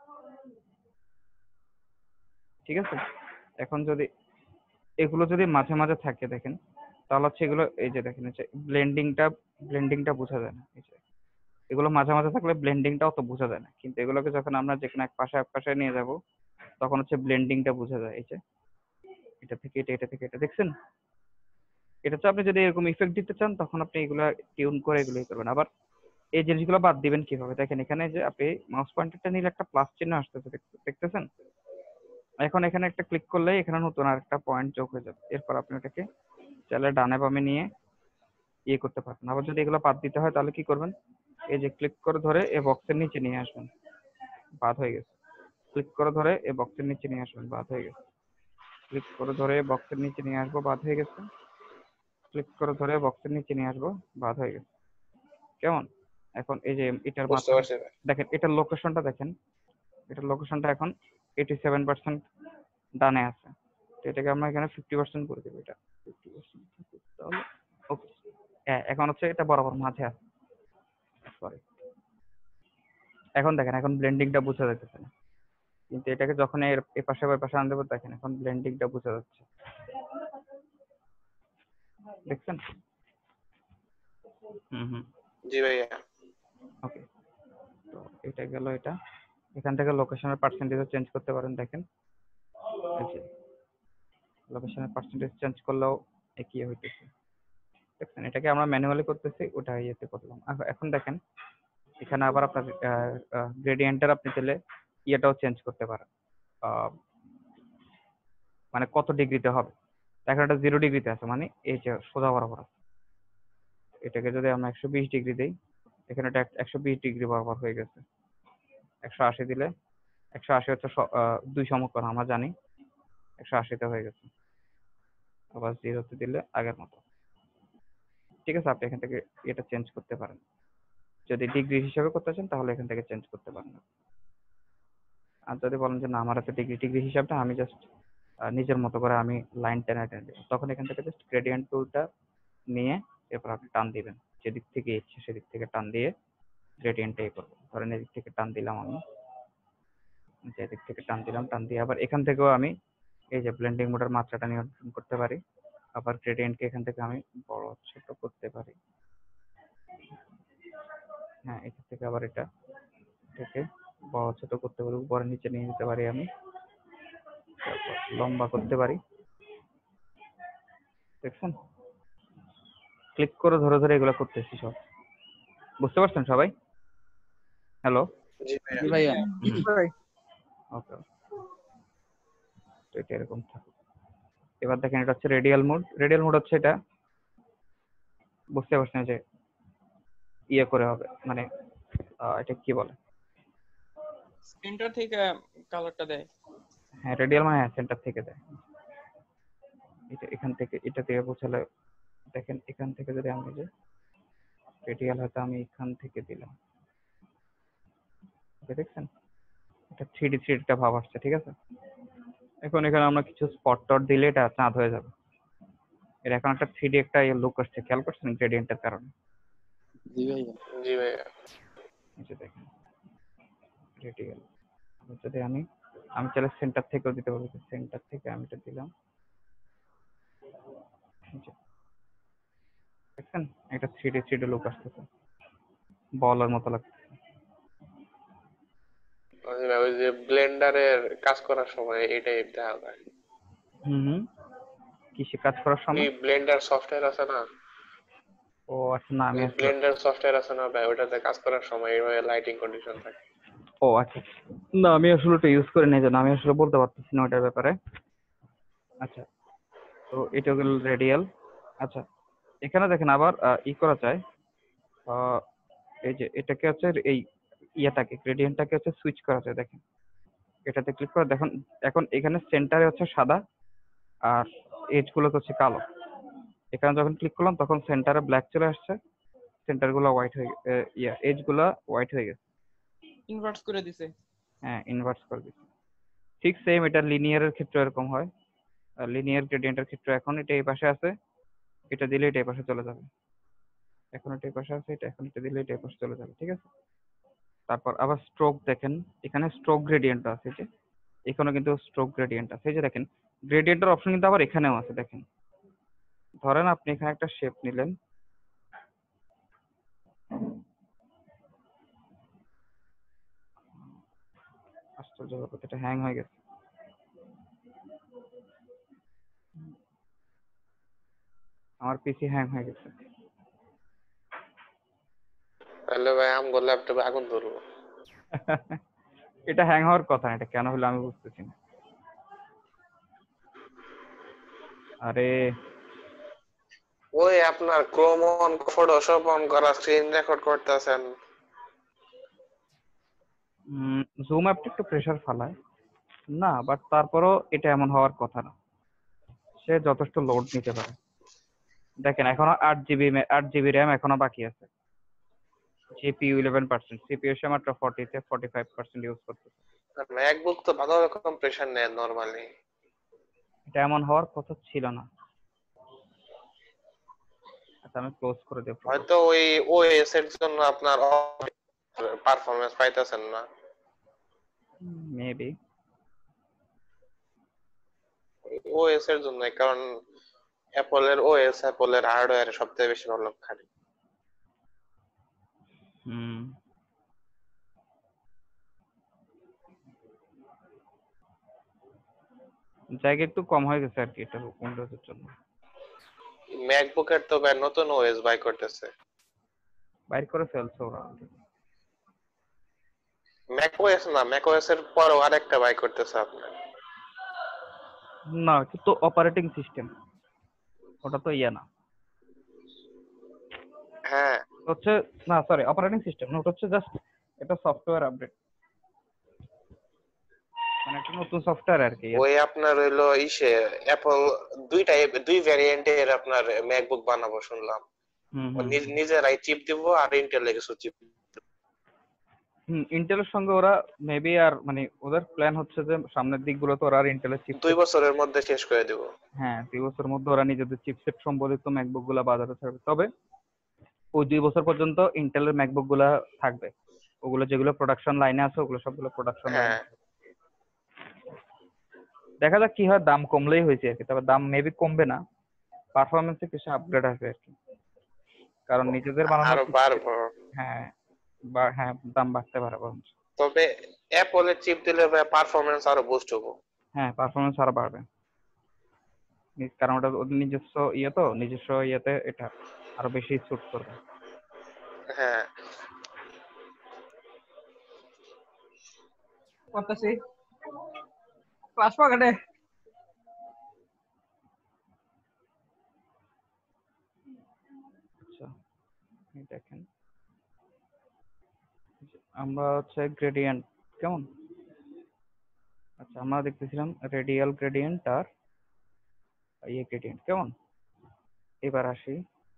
ঠিক আছে? এখন যদি এগুলো যদি মাঝে মাঝে থাকে দেখেন, তাহলে হচ্ছে এগুলো এই যে দেখেন হচ্ছে ব্লেন্ডিংটা বোঝা যায় না। এই যে এগুলো মাঝে মাঝে থাকলে ব্লেন্ডিংটা অত বোঝা যায় না, কিন্তু এগুলোকে যখন আমরা যেখানে এক পাশে নিয়ে যাব তখন হচ্ছে ব্লেন্ডিংটা বোঝা যায়। এই যে এটা থেকে এটা, এটা থেকে এটা, দেখছেন? এটা হচ্ছে আপনি যদি এরকম ইফেক্ট দিতে চান তখন আপনি এগুলো টিউন করে এগুলোই করবেন। আবার এই জিনিসগুলো বাদ দিবেন কিভাবে দেখেন, এখানে যে আপনি মাউস পয়েন্টারটা নিলে একটা প্লাস চিহ্ন আসতেছে, দেখতেছেন? এখন এখানে একটা ক্লিক করলে এখানে নতুন আরেকটা পয়েন্ট যোগ হয়ে যাবে। এরপর আপনি ওটাকে চাইলে ডানে বামে নিয়ে ইয়ে করতে পারবেন। আবার যদি এগুলো বাদ দিতে হয় তাহলে কি করবেন, এই যে ক্লিক করে ধরে এই বক্সের নিচে নিয়ে আসবেন, বাদ হয়ে গেছে। ক্লিক করে ধরে এই বক্সের নিচে নিয়ে আসবেন, বাদ হয়ে গেছে। ক্লিক করে ধরে বক্সের নিচে নিয়ে আসবো, বাদ হয়ে গেছে। ক্লিক করে ধরে বক্সের নিচে নিয়ে আসবো, বাদ হয়ে গেছে। কেমন? এখন এই যে এটার বুঝতে পারছি ভাই। দেখেন, এটার লোকেশনটা দেখেন, এটার লোকেশনটা এখন 87% ডানে আছে। তো এটাকে আমরা এখানে 50% করে দেবো, এটা 50% তাহলে ওকে। হ্যাঁ, এখন হচ্ছে এটা বরাবর মাঝে আছে, সরি। এখন দেখেন, এখন ব্লেন্ডিংটা বোঝা যাচ্ছে না, কিন্তু এটাকে যখন এর এ পাশে ওই পাশে আনতে পারবো, দেখেন এখন ব্লেন্ডিংটা বোঝা যাচ্ছে, দেখছেন? হুম, জি ভাইয়া। ওকে। তো এটা গেল এটা। এখান থেকে লোকেশনের পার্সেন্টেজ চেঞ্জ করতে পারেন, দেখেন এই যে লোকেশনের পার্সেন্টেজ চেঞ্জ করলেও একই হইতেছে, দেখছেন? এটাকে আমরা ম্যানুয়ালি করতেছি, ওটা ইয়েতে করলাম। এখন দেখেন এখানে আবার আপনার গ্রেডিয়েন্টের আপনি চাইলে ইয়েটাও চেঞ্জ করতে পারেন, মানে কত ডিগ্রিতে হবে। এখন এটা 0 ডিগ্রিতে আছে, মানে এই যে সোজা বরাবর আছে। এটাকে যদি আমরা 120 ডিগ্রি দিই, এখানে এটা 120 ডিগ্রি বরাবর হয়ে গেছে। 180 দিলে 180 হচ্ছে 2 সমকোণ, আমরা জানি 180তে হয়ে গেছে। আবার 0তে দিলে আগের মতো, ঠিক আছে? আপনি এখান থেকে এটা চেঞ্জ করতে পারেন। যদি ডিগ্রি হিসাবে করতে চান তাহলে এখান থেকে চেঞ্জ করতে পারেন। আর যদি বলেন যে না আমার হাতে ডিগ্রি হিসাবটা আমি জাস্ট নিজের মতো করে আমি লাইন টেনে দেব, তখন এখান থেকে জাস্ট গ্রেডিয়েন্ট টুলটা নিয়ে এরপর আপনি টান দিবেন, যেদিক থেকে ইচ্ছে সেদিক থেকে টান দিয়ে গ্রেডিয়েন্টটাই করবো। ধরেন এদিক থেকে টান দিলাম, আমি যেদিক থেকে টান দিলাম, টান দিয়ে আবার এখান থেকেও আমি এই যে ব্লেন্ডিং মোডের মাত্রাটা নিয়ন্ত্রণ করতে পারি। আবার গ্রেডিয়েন্টকে এখান থেকে আমি বড় ছোট করতে পারি। হ্যাঁ, এখান থেকে আবার এটাকে বড় ছোট করতে পারি, উপরে নিচে নিয়ে যেতে পারি আমি, তারপর লম্বা করতে পারি, দেখছেন? ক্লিক করে ধরে ধরে এগুলো করতেছি সব, বুঝতে পারছেন সবাই? হ্যালো, জি জি ভাইয়া। ভাইয়া। ওকে। তো এটা এরকম থাকে। এবার দেখেন এটা হচ্ছে রেডিয়াল মোড। রেডিয়াল মোড হচ্ছে এটা, বুঝতে পারছেন যে ইয়ে করে হবে, মানে এটা কি বলে, সেন্টার থেকে কালারটা দেয়। হ্যাঁ রেডিয়াল মানে সেন্টার থেকে দেয়। এটা এখান থেকে, এটা থেকে বোঝালে দেখেন এখান থেকে যদি আমি যে রেডিয়াল হয়তো আমি এখান থেকে দিলাম, দেখছেন এটা 3D একটা ভাব আসছে, ঠিক আছে। এখন এখানে আমরা কিছু স্পট টট দিলে এটা চাঁদ হয়ে যাবে। এর এখন একটা 3D একটা লুক আসছে, খেয়াল করছেন গ্রেডিয়েন্টের কারণে। জি ভাইয়া। জি ভাইয়া। এই যে দেখেন রেডিয়াল, যদি আমি চাইলে সেন্টার থেকেও দিতে পারবো, সেন্টার থেকে আমি এটা দিলাম, এই যে দেখছেন একটা 3D লুক আসতেছে, বলের মতো লাগছে। ওই যে ব্লেন্ডারের কাজ করার সময় এটাই দেখা যায়। কিসে কাজ করার সময়? এই ব্লেন্ডার সফটওয়্যার আছে না, ও আচ্ছা, না আমি আসলে, ব্লেন্ডার সফটওয়্যার আছে না ভাই, ওটাতে কাজ করার সময় এইভাবে লাইটিং কন্ডিশন থাকে। ও আচ্ছা, না আমি আসলে ওটা ইউজ করে নিয়ে, আমি আসলে বলতে পারতেছি না ওটার ব্যাপারে। আচ্ছা, তো এটা হলো রেডিয়াল। আচ্ছা, এখানে দেখেন আবার ই করা যায়, এই যে এটাকে হচ্ছে এই ইয়েটাকে গ্রেডিয়েন্টটাকে হচ্ছে সুইচ করা যায়। দেখেন এটাতে ক্লিক করে দেখুন, এখন এখানে সেন্টারে হচ্ছে সাদা আর এজ গুলো হচ্ছে কালো। এখানে যখন ক্লিক করলাম তখন সেন্টারে ব্ল্যাক চলে আসছে, সেন্টার গুলো হোয়াইট হয়ে এজ গুলো হোয়াইট হয়ে গেছে। ইনভার্স করে দিছে। হ্যাঁ ইনভার্স করে দিচ্ছে। ঠিক সেম এটা লিনিয়ারের ক্ষেত্রে এরকম হয়, লিনিয়ার গ্রেডিয়েন্টের ক্ষেত্রে এখন এটা এই পাশে আছে, এটা দিলে এটা এই পাশে চলে যাবে। এখন এটা এই পাশে আছে, এটা এখন এটা দিলে এটা এই পাশে চলে যাবে, ঠিক আছে। তারপর আবার স্ট্রোক দেখেন, এখানে স্ট্রোক গ্রেডিয়েন্ট আছে, যে এখানে কিন্তু স্ট্রোক গ্রেডিয়েন্ট আছে। এই যে দেখেন গ্রেডিয়েন্টের অপশন কিন্তু আবার এখানেও আছে। দেখেন ধরেন আপনি এখানে একটা শেপ নিলেন, আশ্চর্য ব্যাপার, এটা হ্যাং হয়ে গেছে। আমার পিসি হ্যাং হয়ে গেছে। তাহলে ভাই আমগো ল্যাপটপে আগুন ধরবো। এটা হ্যাং হওয়ার কথা না, এটা কেন হলো আমি বুঝতেছি না। আরে ওই আপনার ক্রোম অন, ফটোশপ অন করা, স্ক্রিন রেকর্ড করতেছেন। জুম অ্যাপটা একটু প্রেসার ফালায় না, বাট তারপরও এটা এমন হওয়ার কথা না, সে যথেষ্ট লোড নিতে পারে। দেখেন এখনো 8 জিবি র্যাম এখনো বাকি আছে, জিপিইউ 11%, সিপিইউ সে মাত্র 45% ইউজ করতেছে। ম্যাকবুক তো ভালো রকম প্রেসার নেয় নরমালি। এটা এমন হওয়ার কথা ছিল না। আচ্ছা আমি ক্লোজ করে দেব, হয়তো ওই ওএস এর জন্য আপনার পারফরম্যান্স পাইতেছেন না। মেবি। ওএস এর জন্য, কারণ অ্যাপলের ওএস অ্যাপলের হার্ডওয়্যার সবথেকে বেশি ভালো খাটে। জায়গা একটু কম হয়ে গেছে আর কি এটা উইন্ডোজের জন্য। ম্যাকবুকের তো ভাই নতুন ওএস বাই করতেছে, বাইর করে ফেলছে ওরা। ম্যাক ওএস না, ম্যাক ওএস এর পরও আরেকটা বাই করতেছে আপনার। না কিন্তু অপারেটিং সিস্টেম, ওটা তো ইয়া না হ্যাঁ হচ্ছে, না সরি অপারেটিং সিস্টেম না, ওটা হচ্ছে জাস্ট এটা সফটওয়্যার আপডেট, মানে একটা নতুন সফটওয়্যার আর কি। ওই আপনার হইলো ইসে অ্যাপল দুই ভ্যারিয়েন্টের আপনার ম্যাকবুক বানাবো শুনলাম। নিজেরাই চিপ দিব আর ইন্টেলের কিছু চিপ। ইন্টেলের সঙ্গে ওরা মেবি আর মানে ওদের প্ল্যান হচ্ছে যে সামনের দিকগুলোতে ওরা আর ইন্টেলের চিপ 2 বছরের মধ্যে শেষ করে দেব। হ্যাঁ 2 বছরের মধ্যে ওরা নিজেদের চিপসেট সম্বলিত ম্যাকবুক গুলা বাজারে ছাড়বে। তবে ওই 2 বছর পর্যন্ত ইন্টেলের ম্যাকবুক গুলা থাকবে, ওগুলো যেগুলো প্রোডাকশন লাইনে আছে ওগুলো সবগুলো প্রোডাকশন লাইনে। হ্যাঁ দেখা যাক কি হয়, দাম কমলেই হয়েছে আর কি। তবে দাম মেবি কমবে না, পারফরমেন্সে কিছু আপগ্রেড আসবে আর কি, কারণ নিজেদের বানানো আরো বাড়বো। হ্যাঁ হ্যাঁ দাম বাড়তে পারে বরঞ্চ। তবে অ্যাপলের চিপ দিলে পারফরম্যান্স আরো বুস্ট হবে। হ্যাঁ পারফরমেন্স আরো বাড়বে, কারণ ওটা ওদের নিজস্ব ইয়ে, তো নিজস্ব ইয়েতে এটা আরো বেশি স্যুট করবে। হ্যাঁ করতেছি ক্লাস পকেটে আমরা হচ্ছে গ্রেডিয়েন্ট কেমন, আচ্ছা আমরা দেখতেছিলাম রেডিয়াল গ্রেডিয়েন্ট আর ইয়ে গ্রেডিয়েন্ট কেমন। এবার আসি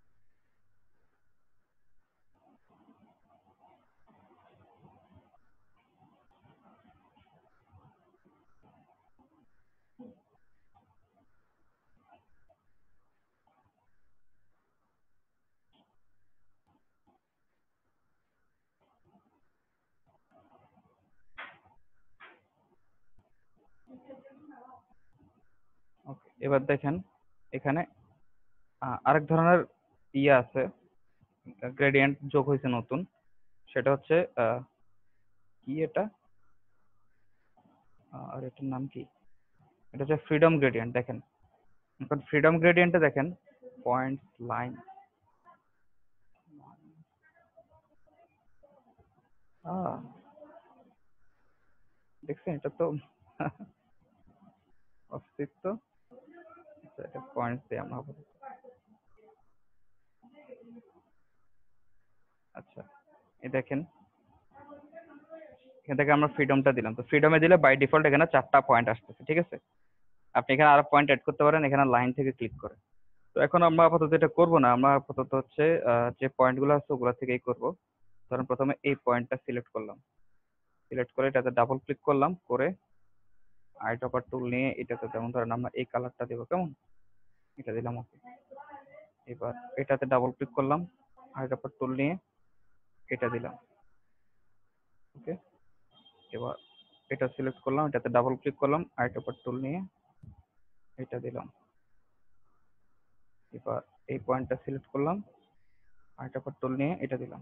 ওকে, এবার দেখেন এখানে আরেক ধরনের ইয়ে আছে, গ্রেডিয়েন্ট যোগ হয়েছে নতুন, সেটা হচ্ছে কি এটা, আর এটার নাম কি, এটা হচ্ছে ফ্রিডম গ্রেডিয়েন্ট। দেখেন এখন ফ্রিডম গ্রেডিয়েন্টে দেখেন পয়েন্ট লাইন, দেখছেন এটা তো অস্তিত্ব। আচ্ছা, এটা পয়েন্ট দিই আমরা আপাতত। আচ্ছা এই দেখেন এখান থেকে আমরা ফ্রিডমটা দিলাম, তো ফ্রিডমে দিলে বাই ডিফল্ট এখানে 4টা পয়েন্ট আসতেছে, ঠিক আছে। আপনি এখানে আরো পয়েন্ট অ্যাড করতে পারেন এখানে লাইন থেকে ক্লিক করে। তো এখন আমরা আপাতত এটা করবো না, আমরা আপাতত হচ্ছে যে পয়েন্ট গুলো আছে ওগুলা থেকেই করবো। ধরুন প্রথমে এই পয়েন্টটা সিলেক্ট করলাম, সিলেক্ট করে এটাতে ডাবল ক্লিক করলাম, করে আইড্রপার টুল নিয়ে এটাতে যেমন ধরেন আমরা এই কালারটা দেবো কেমন, এটা দিলাম ওকে। এবার এটাতে ডাবল ক্লিক করলাম, আইড্রপার টুল নিয়ে এটা দিলাম ওকে। এবার এটা সিলেক্ট করলাম, এটাতে ডাবল ক্লিক করলাম, আইড্রপার টুল নিয়ে এটা দিলাম। এবার এই পয়েন্টটা সিলেক্ট করলাম, আইড্রপার টুল নিয়ে এটা দিলাম।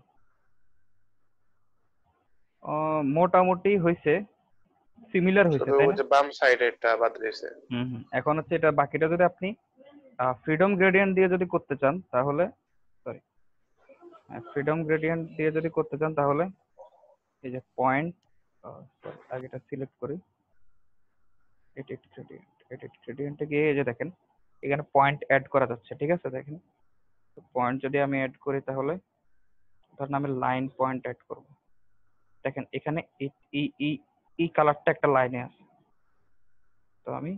মোটামুটি হয়েছে, সিমিলার হয়েছে শুধু তাই ওই না? যে বাম সাইডেরটা বাদ দিয়েছে। এখন হচ্ছে এটা বাকিটা যদি আপনি ফ্রিডম গ্রেডিয়েন্ট দিয়ে যদি করতে চান তাহলে, সরি, ফ্রিডম গ্রেডিয়েন্ট দিয়ে যদি করতে চান তাহলে এই যে পয়েন্ট, আগে এটা সিলেক্ট করি, এডিট গ্রেডিয়েন্টে গিয়ে এই যে দেখেন এখানে পয়েন্ট অ্যাড করা যাচ্ছে, ঠিক আছে। দেখেন পয়েন্ট যদি আমি অ্যাড করি তাহলে ধরেন আমি লাইন পয়েন্ট অ্যাড করব, দেখেন এখানে এই কালারটা একটা লাইনে আছে, তো আমি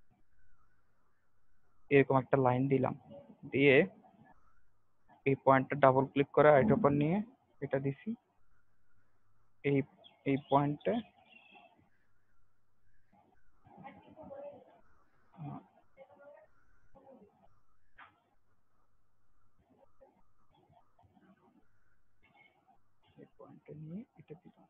এরকম একটা লাইন দিলাম, দিয়ে এই পয়েন্টটা ডাবল ক্লিক করে আইড্রপার নিয়ে এটা দিছি, এই এই পয়েন্টে এই পয়েন্টে নিয়ে এটা দিলাম।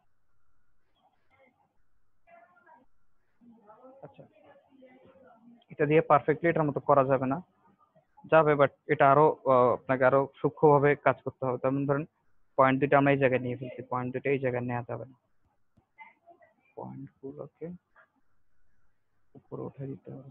আচ্ছা এটা দিয়ে পারফেক্টলি এটার মতো করা যাবে না, যাবে বাট এটা আরো আপনাকে আরো সূক্ষ্মভাবে কাজ করতে হবে। যেমন ধরেন পয়েন্ট দুটো আমরা এই জায়গায় নিয়ে ফেলছি, পয়েন্ট দুটো এই জায়গায় নেওয়া যাবে না, পয়েন্ট গুলোকে উপরে উঠে দিতে হবে।